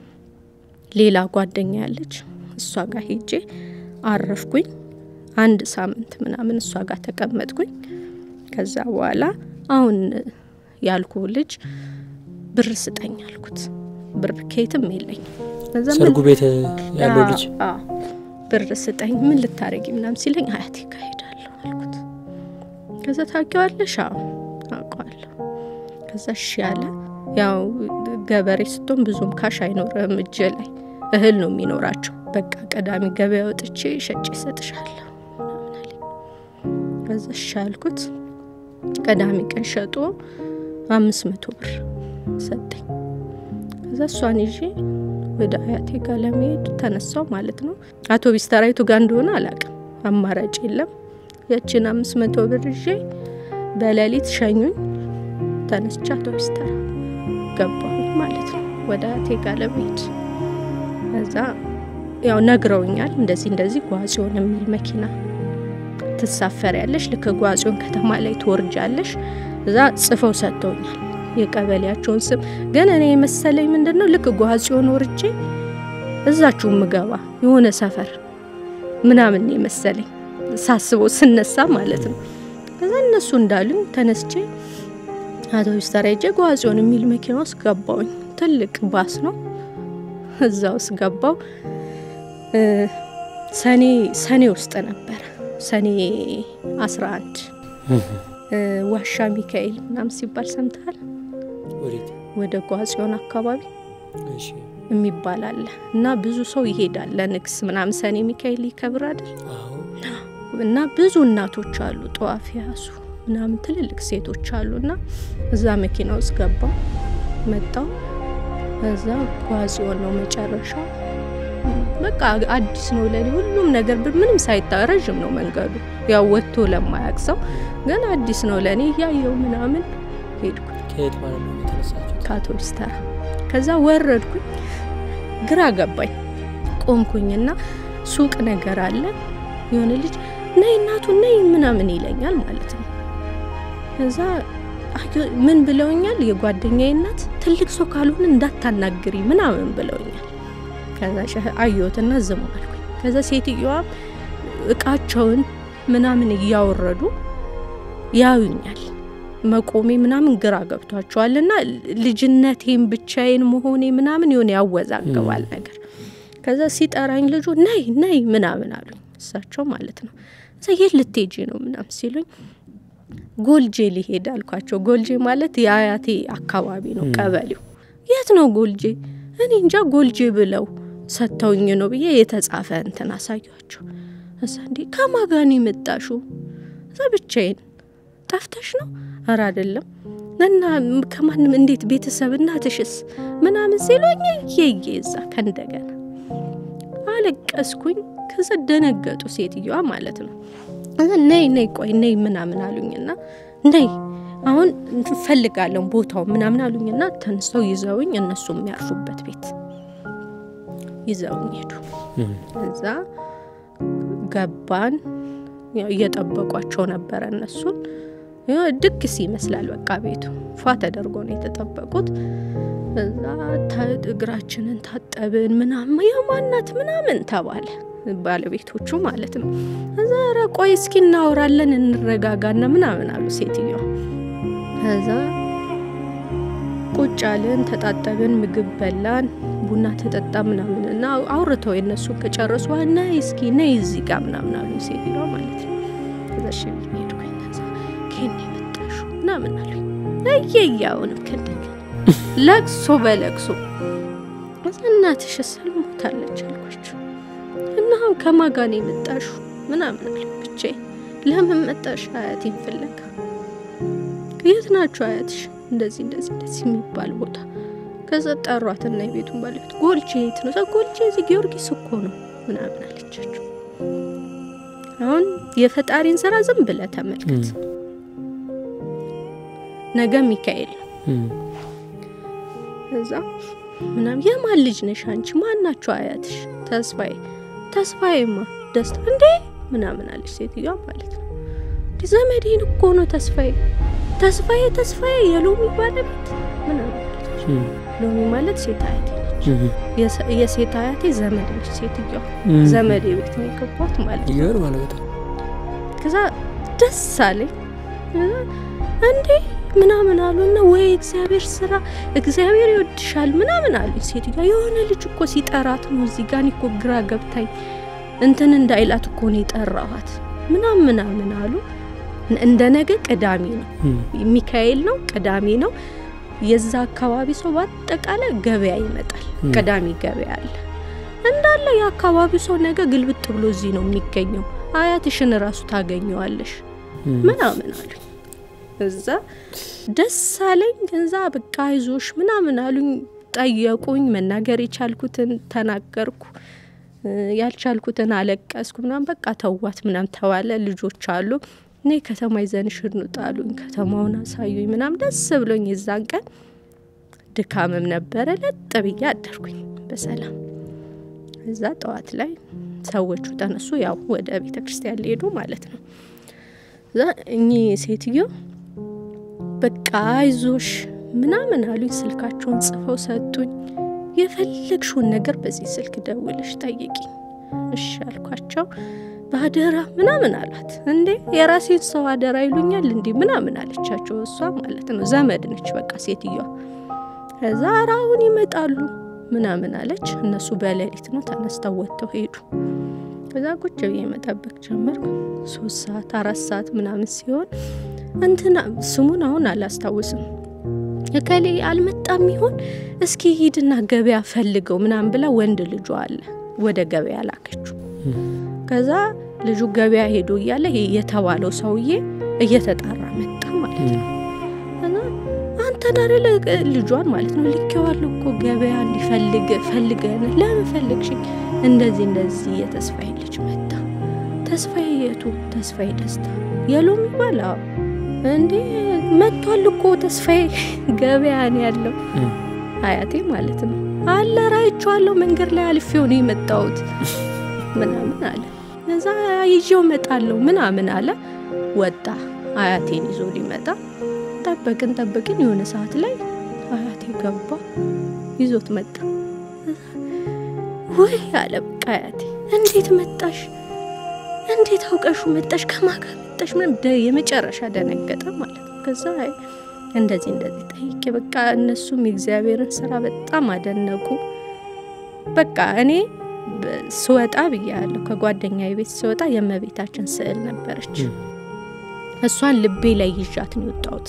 S2: ሌላ ጓደኛ ያለች እሷ ጋር ሄጄ አረፍኩኝ አንድ ሳምንት ምናምን እሷ ጋር ተቀመጥኩኝ ከዛ በኋላ አሁን ያልኩ ልጅ ብር ስጠኝ አልኩት ብር ከየትም የለኝ
S1: ሰርጉ ቤት ያለው ልጅ
S2: አዎ ብር ስጠኝ ምን ልታረጊ ምናምን ሲለኝ አያቴ ጋር ሄዳለሁ አልኩት ከዛ ታውቂዋለሽ አዎ አውቀዋለሁ ከዛ እሺ ያለ ያው ገበሬ ስትሆን ብዙም ካሽ አይኖርም እጅ ላይ እህል ነው የሚኖራቸው በቃ ቀዳሚ ገበያ ወጥቼ ሸጬ ሰጥሻለሁ ምናምን አለኝ ከዛ እሺ አልኩት ቀዳሚ ቀን ሸጦ አምስት መቶ ብር ሰጠኝ ከዛ እሷን ይዤ ወደ አያቴ ጋር ለመሄድ ተነሳው ማለት ነው አውቶቢስ ተራይቱ ጋር እንደሆነ አላውቅም አማራጭ የለም ያቺን አምስት መቶ ብር ይዤ በሌሊት ሸኙኝ ተነስቼ አውቶቢስ ተራ ገባሁ ማለት ነው ወደ አያቴ ጋር ለመሄድ ከዛ ያው ነግረውኛል እንደዚህ እንደዚህ ጓዚዮን የሚል መኪና ትሳፈሪያለሽ ልክ ጓዚዮን ከተማ ላይ ትወርጃለሽ እዛ ጽፈው ሰጥተውኛል የቀበሌያቸውን ስም ግን እኔ መሰለኝ ምንድነው ልክ ጓዚዮን ወርጄ እዛችሁ ምገባ የሆነ ሰፈር ምናምን መሰለኝ ሳስበው ስነሳ ማለት ነው ከዛ እነሱ እንዳሉኝ ተነስቼ አውቶቢስ ተራይጄ ጓዚዮን የሚል መኪና ውስጥ ገባሁኝ ትልቅ ባስ ነው እዛው ውስጥ ገባሁ ሰኔ ሰኔ ውስጥ ነበር ሰኔ አስራ አንድ ዋሻ ሚካኤል ምናምን ሲባል ሰምተሃል
S1: ወዴት
S2: ወደ ጓዚዮን አካባቢ
S1: እሺ
S2: የሚባል አለ እና ብዙ ሰው ይሄዳል ለንግስ ምናምን ሰኔ ሚካኤል ይከብራል
S1: አዎ
S2: እና ብዙ እናቶች አሉ ጧፍ ያሱ ምናምን ትልልቅ ሴቶች አሉና እዛ መኪና ውስጥ ገባሁ መጣሁ እዛ ጓዚዮን ነው መጨረሻ በቃ አዲስ ነው ለኔ ሁሉም ነገር ምንም ሳይታረጅም ነው መንገዱ ያው ወጥቶ ለማያክሰው ግን አዲስ ነው ለኔ ያየው ምናምን ሄድኩ
S1: ከየት ማለት ነው የተነሳችው
S2: ከአውቶቢስ ተራ ከዛ ወረድኩኝ ግራ ገባኝ ቆምኩኝና ሱቅ ነገር አለ የሆነ ልጅ ነይ እናቱ ነይ ምናምን ይለኛል ማለት ነው ከዛ ምን ብለውኛል የጓደኛዬ እናት ትልቅ ሰው ካልሆነ እንዳታናግሪ ምናምን ብለውኛል ከዛ አዩትና ዝም አልኩኝ ከዛ ሴትየዋ እቃቸውን ምናምን ያወረዱ ያዩኛል መቆሜ ምናምን ግራ ገብቷቸዋልና ልጅነቴን ብቻዬን መሆኔ ምናምን የሆነ ያወዛገባል ነገር ከዛ ሲጠራኝ ልጁ ነይ ነይ ምናምን አሉኝ እሳቸው ማለት ነው ሰየት ልትሄጂ ነው ምናምን ሲሉኝ ጎልጄ ሊሄድ አልኳቸው ጎልጄ ማለት የአያቴ አካባቢ ነው ቀበሌው የት ነው ጎልጄ እኔ እንጃ ጎልጄ ብለው ሰተውኝ ነው ብዬ የተጻፈ እንትን አሳያቸው አሳንዲ ከማጋኒ መጣሹ ዘብቻዬን ጠፍተሽ ነው አራ አይደለም እና ከማንም እንዴት ቤተሰብ እናትሽስ ምናምን ሲሉኝ ይይዛ ከእንደገና አለቀስኩኝ ከዛ ደነገጡ ሴትየዋ ማለት ነው ነይ ነይ ቆይ ነይ ምናምን አሉኝና ነይ አሁን ፈልጋለሁ ቦታው ምናምን አሉኝና ተንስተው ይዘውኝ እነሱ የሚያርፉበት ቤት ይዘውኝ ሄዱ እዛ ገባን እየጠበቋቸው ነበር እነሱ ድግስ ይመስላል በቃ ቤቱ ፏ ተደርጎ ነው የተጠበቁት እዛ እግራችንን ታጠብን ምናምን የማናት ምናምን ተባለ ባለቤቶቹ ማለት ነው እዛ ቆይ እስኪ እናወራለን እንረጋጋና ምናምን አሉ ሴትዮ እዛ ቁጭ አለን ተጣጣበን ምግብ በላን ቡና ተጠጣ ምናምን እና አውርተው የነሱ ከጨረሱ እና እስኪ ነይ እዚህ ጋር ምናምን አሉ ሴትዮ ማለት ነው እዛ ሽኝ ሄድኩኝ እዛ ከኔ መጣሹ ምናምን አሉ እየያውንም ከደገ ለቅሶ በለቅሶ እናትሽ ሰልሞታለች አልኳቸው እና አሁን ከማጋኔ መጣሹ ምናምን አሉ ብቻ ለምን መጣሽ አያቴን ፍለጋ የት ናችሁ አያትሽ እንደዚህ እንደዚህ እንደዚህ የሚባል ቦታ ከዛ ጠሯትና የቤቱን ባለቤት ጎልቼ የት ነው ጎልቼ እዚህ ጊዮርጊስ እኮ ነው ምናምን አለቻቸው አሁን የፈጣሪን ስራ ዝም ብለ ተመልከት ነገ ሚካኤል እዛ ምናምን የማን ልጅ ነሽ አንቺ ማናችሁ አያትሽ ተስፋዬ ተስፋዬማ ደስታ እንዴ ምናምን አለች ሴትዮዋ ማለት ነው ዘመዴን እኮ ነው ተስፋዬ ተስፋዬ ተስፋዬ የሎሚ ባለቤት ምናምን አለች ሎሚ ማለት ሴት አያቴ ነች የሴት አያቴ ዘመድ ነች ሴትዮዋ ዘመዴ ቤት ነው የገባት ማለት ነው
S1: ይገር ማለት ነው
S2: ከዛ ደስ አለኝ እንዴ ምናምን አሉና ወይ እግዚአብሔር ስራ እግዚአብሔር ይወድሻል ምናምን አሉ ሴትዮዋ የሆነ ልጅ እኮ ሲጠራት ነው እዚህ ጋር እኮ ግራ ገብታኝ እንትን እንዳይላት እኮ ነው የጠራዋት ምናምን ምናምን አሉ እንደነገ ቅዳሜ ነው ሚካኤል ነው ቅዳሜ ነው የዛ አካባቢ ሰው በአጠቃላይ ገበያ ይመጣል ቅዳሜ ገበያ አለ እንዳለ ያካባቢው ሰው ነገ ግልብጥ ብሎ እዚህ ነው የሚገኘው አያትሽን ራሱ ታገኘዋለሽ ምናምን አሉ እዛ ደስ አለኝ ከዛ በቃ አይዞሽ ምናምን አሉኝ ጠየቁኝ መናገር የቻልኩትን ተናገርኩ ያልቻልኩትን አለቀስኩ ምናምን በቃ ተዋት ምናምን ተዋለ ልጆች አሉ እኔ ከተማ ይዘንሽ እንጣሉኝ ከተማውን አሳዩኝ ምናምን ደስ ብሎኝ የዛን ቀን ድካምም ነበር ለጥብያ አደርኩኝ በሰላም እዛ ጠዋት ላይ ሰዎቹ ተነሱ ያው ወደ ቤተክርስቲያን ሊሄዱ ማለት ነው እዛ እኚ ሴትዮ በቃ አይዞሽ ምናምን አሉኝ ስልካቸውን ጽፈው ሰጡኝ የፈለግሽውን ነገር በዚህ ስልክ ደውልሽ ጠይቂኝ እሺ አልኳቸው ባደራ ምናምን አላት እንዴ የራሴን ሰው አደራ ይሉኛል እንዴ ምናምን አለቻቸው እሷ ማለት ነው ዘመድ ነች በቃ ሴትዮዋ ከዛ አራውን ይመጣሉ ምናምን አለች እነሱ በሌሊት ነው ተነስተው ወጥተው ሄዱ ከዛ ቁጭ ብዬ መጠበቅ ጀመርኩ ሶስት ሰዓት አራት ሰዓት ምናምን ሲሆን እንትና ስሙን አሁን አላስታውስም እከሌ አልመጣም ይሆን እስኪ ሂድና ገበያ ፈልገው ምናምን ብላ ወንድ ልጅ አለ ወደ ገበያ ላከችው ከዛ ልጁ ገበያ ሄዶ ያለ የተባለው ሰውዬ እየተጣራ መጣ ማለት ነው እና አንተ ዳረለ ልጇን ማለት ነው ልከዋል እኮ ገበያ ሊፈልግ ፈልገን ለምን ፈልግሽ እንደዚህ እንደዚህ የተስፋዬ ልጅ መጣ ተስፋዬ የቱ ተስፋዬ ደስታ የሎሚ ባላ እንዴ መጥቷል እኮ ተስፋዬ ገበያ ነው ያለው አያቴ ማለት ነው አለ ራይቻለሁ መንገድ ላይ አልፌው ነው የመጣሁት ምናምን አለ እዛ ይዤው መጣለው ምናምን አለ ወጣ አያቴን ይዞ ሊመጣ ጠበቅን ጠበቅን የሆነ ሰዓት ላይ አያቴ ገባ ይዞት መጣ ወይ አለ በቃ አያቴ እንዴት መጣሽ እንዴት አውቀሹ መጣሽ ከማጋ መጣሽ ምን የመጨረሻ ደነገጠ ማለት ነው ከዛ አይ እንደዚህ እንደዚህ ጠይቄ በቃ እነሱም የእግዚአብሔርን ስራ በጣም አደነቁ በቃ እኔ ስወጣ ብያለሁ ከጓደኛዬ ቤት ስወጣ የመቤታችን ስዕል ነበረች እሷን ልቤ ላይ ይዣት ነው ወጣሁት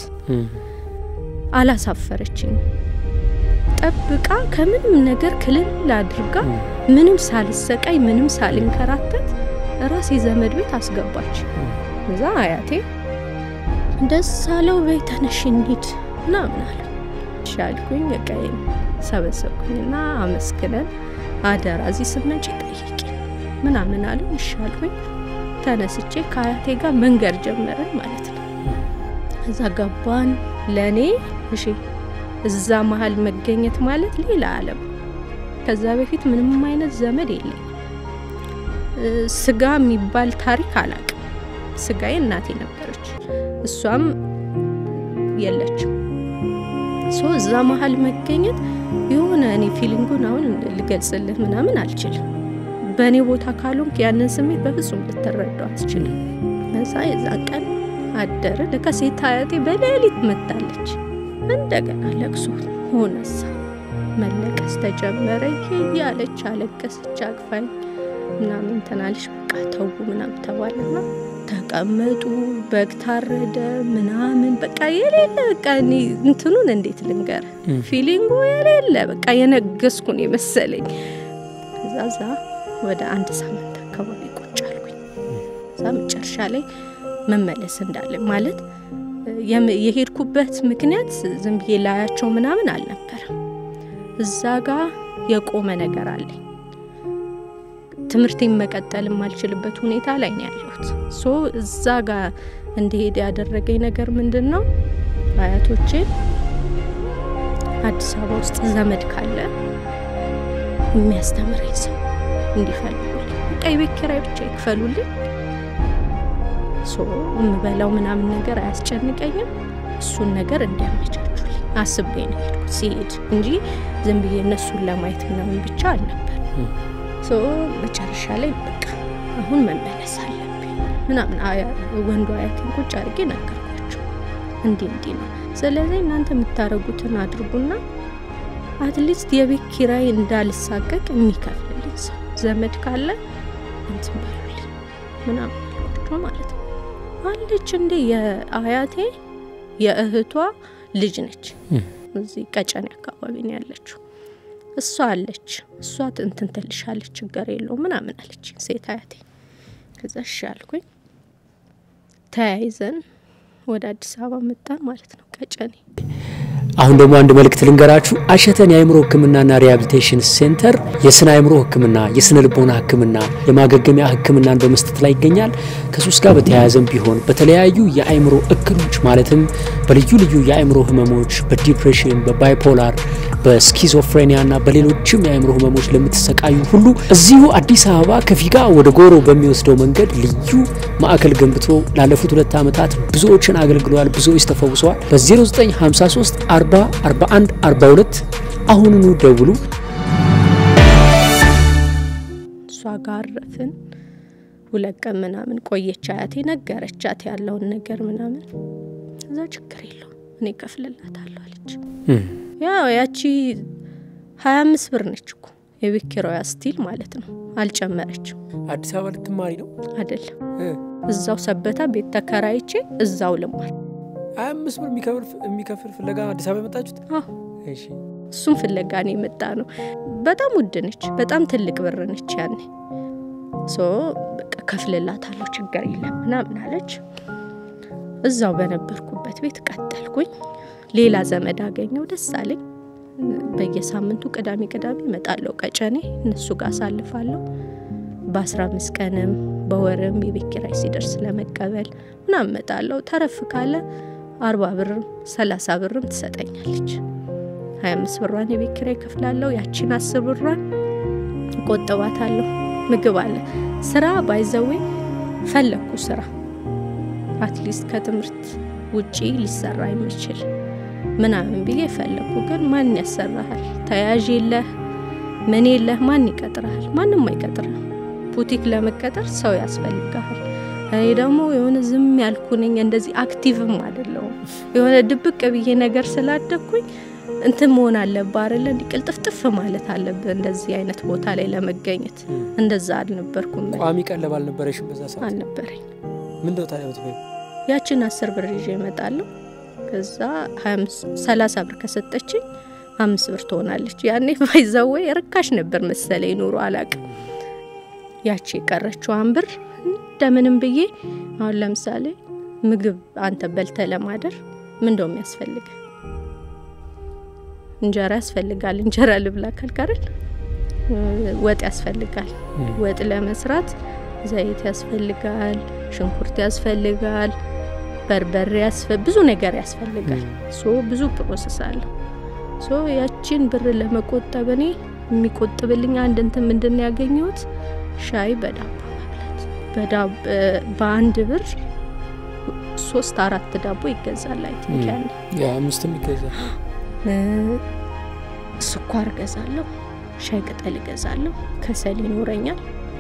S2: አላሳፈረችኝ ጠብቃ ከምንም ነገር ክልል አድርጋ ምንም ሳልሰቃይ ምንም ሳልንከራተት ራሴ ዘመድ ቤት አስገባች እዛ አያቴ ደሳለው ቤተነሽኒት ምናምን አለ ሻልኩኝ እቀይም ሰበሰብኩኝና አመስግነን አደራ እዚህ ስመጪ ጠይቂ ምናምን አለ ይሻልኩኝ ተነስቼ ከአያቴ ጋር መንገር ጀመረን ማለት ነው እዛ ገባን ለኔ እሺ እዛ መሃል መገኘት ማለት ሌላ ዓለም ከዛ በፊት ምንም አይነት ዘመድ የለም ስጋ የሚባል ታሪክ አላቅ ስጋዬ እናቴ ነበረች እሷም የለችም ሶ እዛ መሃል መገኘት የሆነ እኔ ፊሊንጉን አሁን ልገልጽልህ ምናምን አልችልም በኔ ቦታ ካሉን ያንን ስሜት በፍጹም ልትረዳው አትችልም እዛ የዛን ቀን አደረ ለከሴት አያቴ በሌሊት መጣለች እንደገና ለቅሶ ሆነሳ መለቀስ ተጀመረ ያለች አለቀሰች አቅፋኝ ምናምን ተናልሽ በቃ ተው ምናምን ተባለና ተቀመጡ በግ ታረደ ምናምን በቃ የሌለ በቃ እኔ እንትኑን እንዴት ልንገር ፊሊንጉ የሌለ በቃ የነገስኩ ነው መሰለኝ እዛዛ ወደ አንድ ሳምንት አካባቢ ቁጫልኩኝ እዛ መጨረሻ ላይ መመለስ እንዳለ ማለት የሄድኩበት ምክንያት ዝም ብዬ ላያቸው ምናምን አልነበረም እዛ ጋር የቆመ ነገር አለ ትምርቴን መቀጠል ማልችልበት ሁኔታ ላይ ነው ያለሁት ሶ እዛ ጋር እንድሄድ ያደረገኝ ነገር ምንድነው አያቶቼ አዲስ አበባ ውስጥ ዘመድ ካለ የሚያስተምረኝ ሰው እንዲፈልጉልኝ ቀይ ቤት ኪራይ ብቻ ይክፈሉልኝ ሶ ምበላው ምናምን ነገር አያስጨንቀኝም እሱን ነገር እንዲያመቻቹልኝ አስቤ ነው የሄድኩት ሲሄድ እንጂ ዝም ብዬ እነሱን ለማየት ምናምን ብቻ አልነበር ሶ መጨረሻ ላይ በቃ አሁን መመለስ አለብኝ ምናምን አያ ወንዱ አያቴን ቁጭ አድርጌ ነገርኳቸው እንዴ እንዴ ነው ስለዚህ እናንተ የምታረጉትን አድርጉና አትሊስት የቤት ኪራይ እንዳልሳቀቅ የሚከፍልልኝ ሰው ዘመድ ካለ እንትን በሉልኝ ምናምን አልኳቸው ማለት ነው አለች እንደ የአያቴ የእህቷ ልጅ ነች እዚህ ቀጨኔ አካባቢ ነው ያለችው እሷ አለች እሷ እንትን ተልሻለች ችግር የለው ምናምን አለች ሴት አያቴ ከዛ ሻልኩኝ ተያይዘን ወደ አዲስ አበባ መጣን ማለት ነው ቀጨኔ
S1: አሁን ደግሞ አንድ መልእክት ልንገራችሁ አሸተን የአይምሮ ህክምናና ሪሃቢሊቴሽን ሴንተር የስነ አይምሮ ህክምና የስነ ልቦና ህክምና የማገገሚያ ህክምናን በመስጠት ላይ ይገኛል ከሱስ ጋር በተያያዘም ቢሆን በተለያዩ የአይምሮ እክሎች ማለትም በልዩ ልዩ የአይምሮ ህመሞች በዲፕሬሽን በባይፖላር በስኪዞፍሬኒያና በሌሎችም የአይምሮ ህመሞች ለምትሰቃዩ ሁሉ እዚሁ አዲስ አበባ ከፊጋ ወደ ጎሮ በሚወስደው መንገድ ልዩ ማዕከል ገንብቶ ላለፉት ሁለት ዓመታት ብዙዎችን አገልግሏል ብዙዎች ተፈውሰዋል በ0953 አርባ አርባ አንድ አርባ ሁለት አሁንኑ ደውሉ
S2: ሷጋርፍን ወለቀም ምናምን ቆየች አያቴ ነገረቻት ያለውን ነገር ምናምን እዛ ችግር የለው እኔ ከፍልላታለሁ አለች ያው ያቺ ሃያ አምስት ብር ነች እኮ የቤት ኪራይ ስቲል ማለት ነው አልጨመረችም
S1: አዲስ አበባ ልትማሪ ነው
S2: አይደለም እዛው ሰበታ ቤት ተከራይቼ እዛው ልማር
S1: ሃያ አምስት ብር የሚከፍል የሚከፍል ፍለጋ አዲስ አበባ መጣችሁት
S2: አዎ እሺ እሱም ፍለጋ ነው የመጣ ነው በጣም ውድ ነች በጣም ትልቅ ብር ነች ያኔ ሶ በቃ ከፍልላታለሁ ችግር የለም ምናምን አለች እዛው በነበርኩበት ቤት ቀጠልኩኝ ሌላ ዘመድ አገኘው ደስ አለኝ በየሳምንቱ ቅዳሜ ቅዳሜ መጣለው ቀጨኔ እነሱ ጋር ሳልፋለሁ በ15 ቀንም በወርም የቤት ኪራይ ሲደርስ ለመቀበል ምናምን መጣለው ተረፍ ካለ አርባ ብር ሰላሳ ብርም ትሰጠኛለች ሃያ አምስት ብሯን የቤት ኪራይ ከፍላለሁ ያቺን አስር ብሯን ቆጥባታለሁ ምግብ አለ ስራ ባይዘው ፈለኩ ስራ አትሊስት ከትምርት ውጪ ሊሰራ የሚችል ምናምን ብዬ ፈለኩ ግን ማን ያሰራሃል ተያዥ የለህ ምን የለህ ማን ይቀጥራል ማንንም አይቀጥርም ቡቲክ ለመቀጠር ሰው ያስፈልጋል እኔ ደግሞ የሆነ ዝም ያልኩኝ እንደዚህ አክቲቭም አይደለም የሆነ ድብቅ ብዬ ነገር ስላደኩኝ እንት መሆን አለበት አይደል እንዲ ቅልጥፍጥፍ ማለት አለበት እንደዚህ አይነት ቦታ ላይ ለመገኘት እንደዛ አልነበርኩም ቋሚ ቀለብ አልነበረሽም በዛ ሰዓት አልነበረኝ ምን ነው ታዲያ ወጥበይ ያቺን አስር ብር ይዤ እመጣለሁ ከዛ ሃያ አምስት ሰላሳ ብር ከሰጠችኝ አምስት ብር ትሆናለች ያኔ ባይዘው ርካሽ ነበር መሰለኝ ኑሮ አላቅ ያቺ ቀረችው አንብር እንደምንም ብዬ አሁን ለምሳሌ ምግብ አንተ በልተ ለማደር ምን እንደም ያስፈልግ እንጀራ ያስፈልጋል እንጀራ ልብላ ካልካረል ወጥ ያስፈልጋል ወጥ ለመስራት ዘይት ያስፈልጋል ሽንኩርት ያስፈልጋል በርበሬ ያስፈልጋል ብዙ ነገር ያስፈልጋል ሶ ብዙ ፕሮሰስ አለ ሶ ያቺን ብር ለመቆጠብ እኔ የሚቆጥብልኝ አንድ እንትን ምንድነው ያገኘሁት ሻይ በዳቦ ማለት በዳቦ በአንድ ብር ሶስት አራት ዳቦ ይገዛል አይተኝ ያኔ ያ አምስትም ይገዛል ስኳር ገዛለሁ ሻይ ቅጠል ገዛለሁ ከሰል ይኖረኛል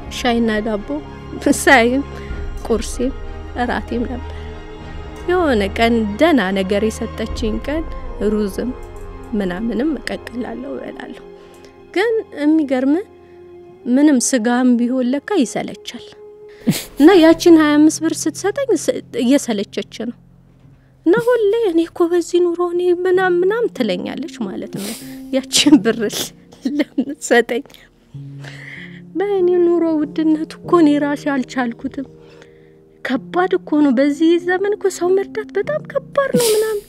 S2: ሻይና ዳቦ ሳይም ቁርሴም እራቴም ነበር የሆነ ቀን ደና ነገር የሰጠችኝ ቀን ሩዝም ምናምንም እቀቅላለሁ እላለሁ ግን የሚገርም ምንም ስጋም ቢሆን ለካ ይሰለቻል እና ያቺን ሃያ አምስት ብር ስትሰጠኝ እየሰለቸች ነው እና ሁሌ እኔ እኮ በዚህ ኑሮ እኔ ምናም ምናም ትለኛለች ማለት ነው ያቺን ብር ለምትሰጠኝ በእኔ ኑሮ ውድነቱ እኮ እኔ ራሴ አልቻልኩትም ከባድ እኮ ነው በዚህ ዘመን እኮ ሰው መርዳት በጣም ከባድ ነው ምናም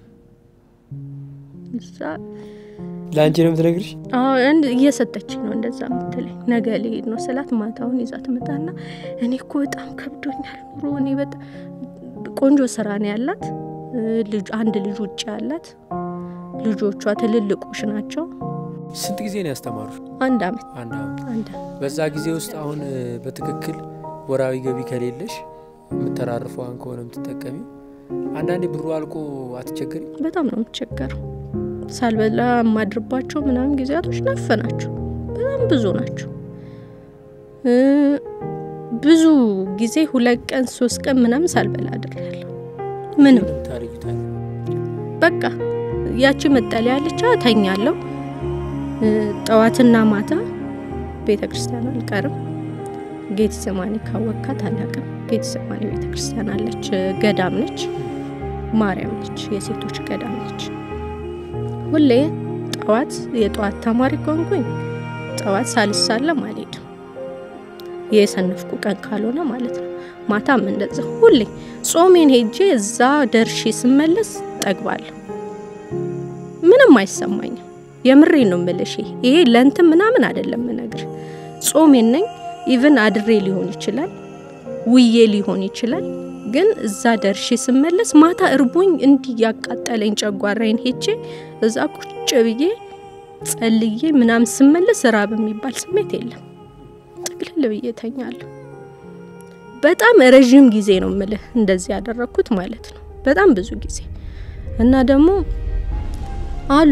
S2: እዛ
S3: ላንቺ ነው የምትነግርሽ
S2: አዎ እንደ እየሰጠችኝ ነው እንደዛ ምትለኝ ነገ ልሄድ ነው ስላት ማታውን ይዛት መጣና እኔ እኮ በጣም ከብዶኛል ኑሮ እኔ በጣም ቆንጆ ስራ ነው ያላት ልጅ አንድ ልጅ ውጭ ያላት ልጆቿ ትልልቆች ናቸው
S3: ስንት ጊዜ ነው ያስተማሩሽ
S2: አንድ አመት
S3: አንድ አመት
S2: አንድ
S3: በዛ ጊዜ ውስጥ አሁን በትክክል ወራዊ ገቢ ከሌለሽ ምተራርፈው አንኮነ ምትጠቀሚ አንዳንዴ ብሩ አልቆ አትቸገሪ
S2: በጣም ነው የምትቸገረው ሳልበላ ማድርባቸው ምናምን ጊዜያቶች ነፈናቸው በጣም ብዙ ናቸው ብዙ ጊዜ ሁለት ቀን ሶስት ቀን ምናምን ሳልበላ አድራለሁ ምንም
S3: ታሪኩታል
S2: በቃ ያቺ መጣለ ያለቻ ተኛለሁ ጠዋትና ማታ ቤተክርስቲያን አልቀርም ጌትሰማኒ ካወካት አላቀም ጌትሰማኒ ቤተክርስቲያን አለች ገዳም ነች ማርያም ነች የሴቶች ገዳም ነች ሁሌ ጠዋት የጠዋት ተማሪ ቆንኩኝ ጠዋት ሳልሳለም አልሄድም የሰነፍኩ ቀን ካልሆነ ማለት ነው ማታም እንደዛ ሁሌ ጾሜን ሄጄ እዛ ደርሼ ስመለስ ጠግባለሁ ምንም አይሰማኝም የምሬ ነው ምልሽ ይሄ ለንተ ምናምን አይደለም ነገር ጾሜን ነኝ ኢቭን አድሬ ሊሆን ይችላል ውዬ ሊሆን ይችላል ግን እዛ ደርሼ ስመለስ ማታ እርቦኝ እንዲ ያቃጠለኝ ጨጓራዬን ሄጄ እዛ ቁጭ ብዬ ጸልዬ ምናምን ስመለስ ራብ የሚባል ስሜት የለም ጥቅልል ብዬ ተኛለሁ በጣም ረጅም ጊዜ ነው ምልህ እንደዚህ ያደረኩት ማለት ነው በጣም ብዙ ጊዜ እና ደግሞ አሉ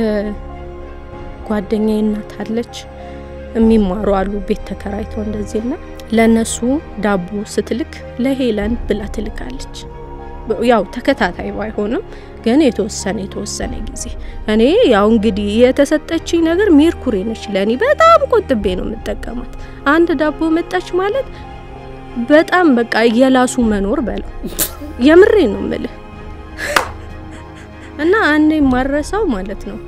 S2: የጓደኛዬ እናት አለች የሚማሩ አሉ ቤት ተከራይተው እንደዚህና ለነሱ ዳቦ ስትልክ ለሄለን ብላ ትልካለች ያው ተከታታይ ባይሆንም ግን የተወሰነ የተወሰነ ጊዜ እኔ ያው እንግዲህ የተሰጠችኝ ነገር ሜርኩሪ ነች ለኔ በጣም ቆጥቤ ነው የምጠቀማት አንድ ዳቦ መጣች ማለት በጣም በቃ የላሱ መኖር በለው የምሬ ነው ማለት እና አንዴ ማረሳው ማለት ነው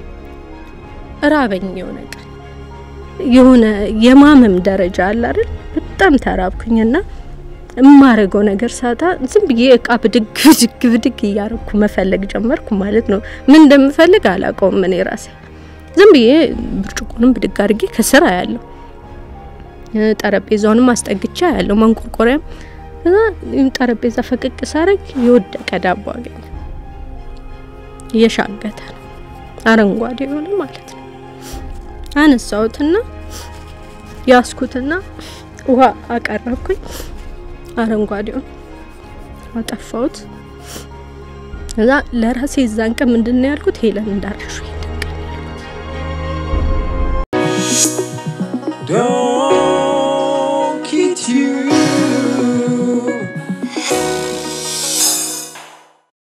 S2: ራበኝ የሆነ ቀን የሆነ የማመም ደረጃ አለ አይደል በጣም ተራብኩኝና እማረገው ነገር ሳታ ዝም ብዬ እቃ ብድግ ብድግ ብድግ ያረኩ መፈለግ ጀመርኩ ማለት ነው ምን እንደምፈልግ አላቆም እኔ ራሴ ዝም ብዬ ብርጭቆንም ብድግ አድርጌ ከስራ ያለው ጠረጴዛውንም አስጠግቻ ያለው መንቆርቆሪያም እና ጠረጴዛ ፈቅቅ ሳረግ ይወደቀ ዳቦ አገኘ የሻገተ ነው አረንጓዴ ሆነ ማለት ነው አነሳውትና ያስኩትና ውሃ አቀረብኩኝ አረንጓዴው አጠፋውት እዛ ለራሴ ዛንቀም ምንድነው ያልኩት ሄለን እንዳርሹ ይደቀኛል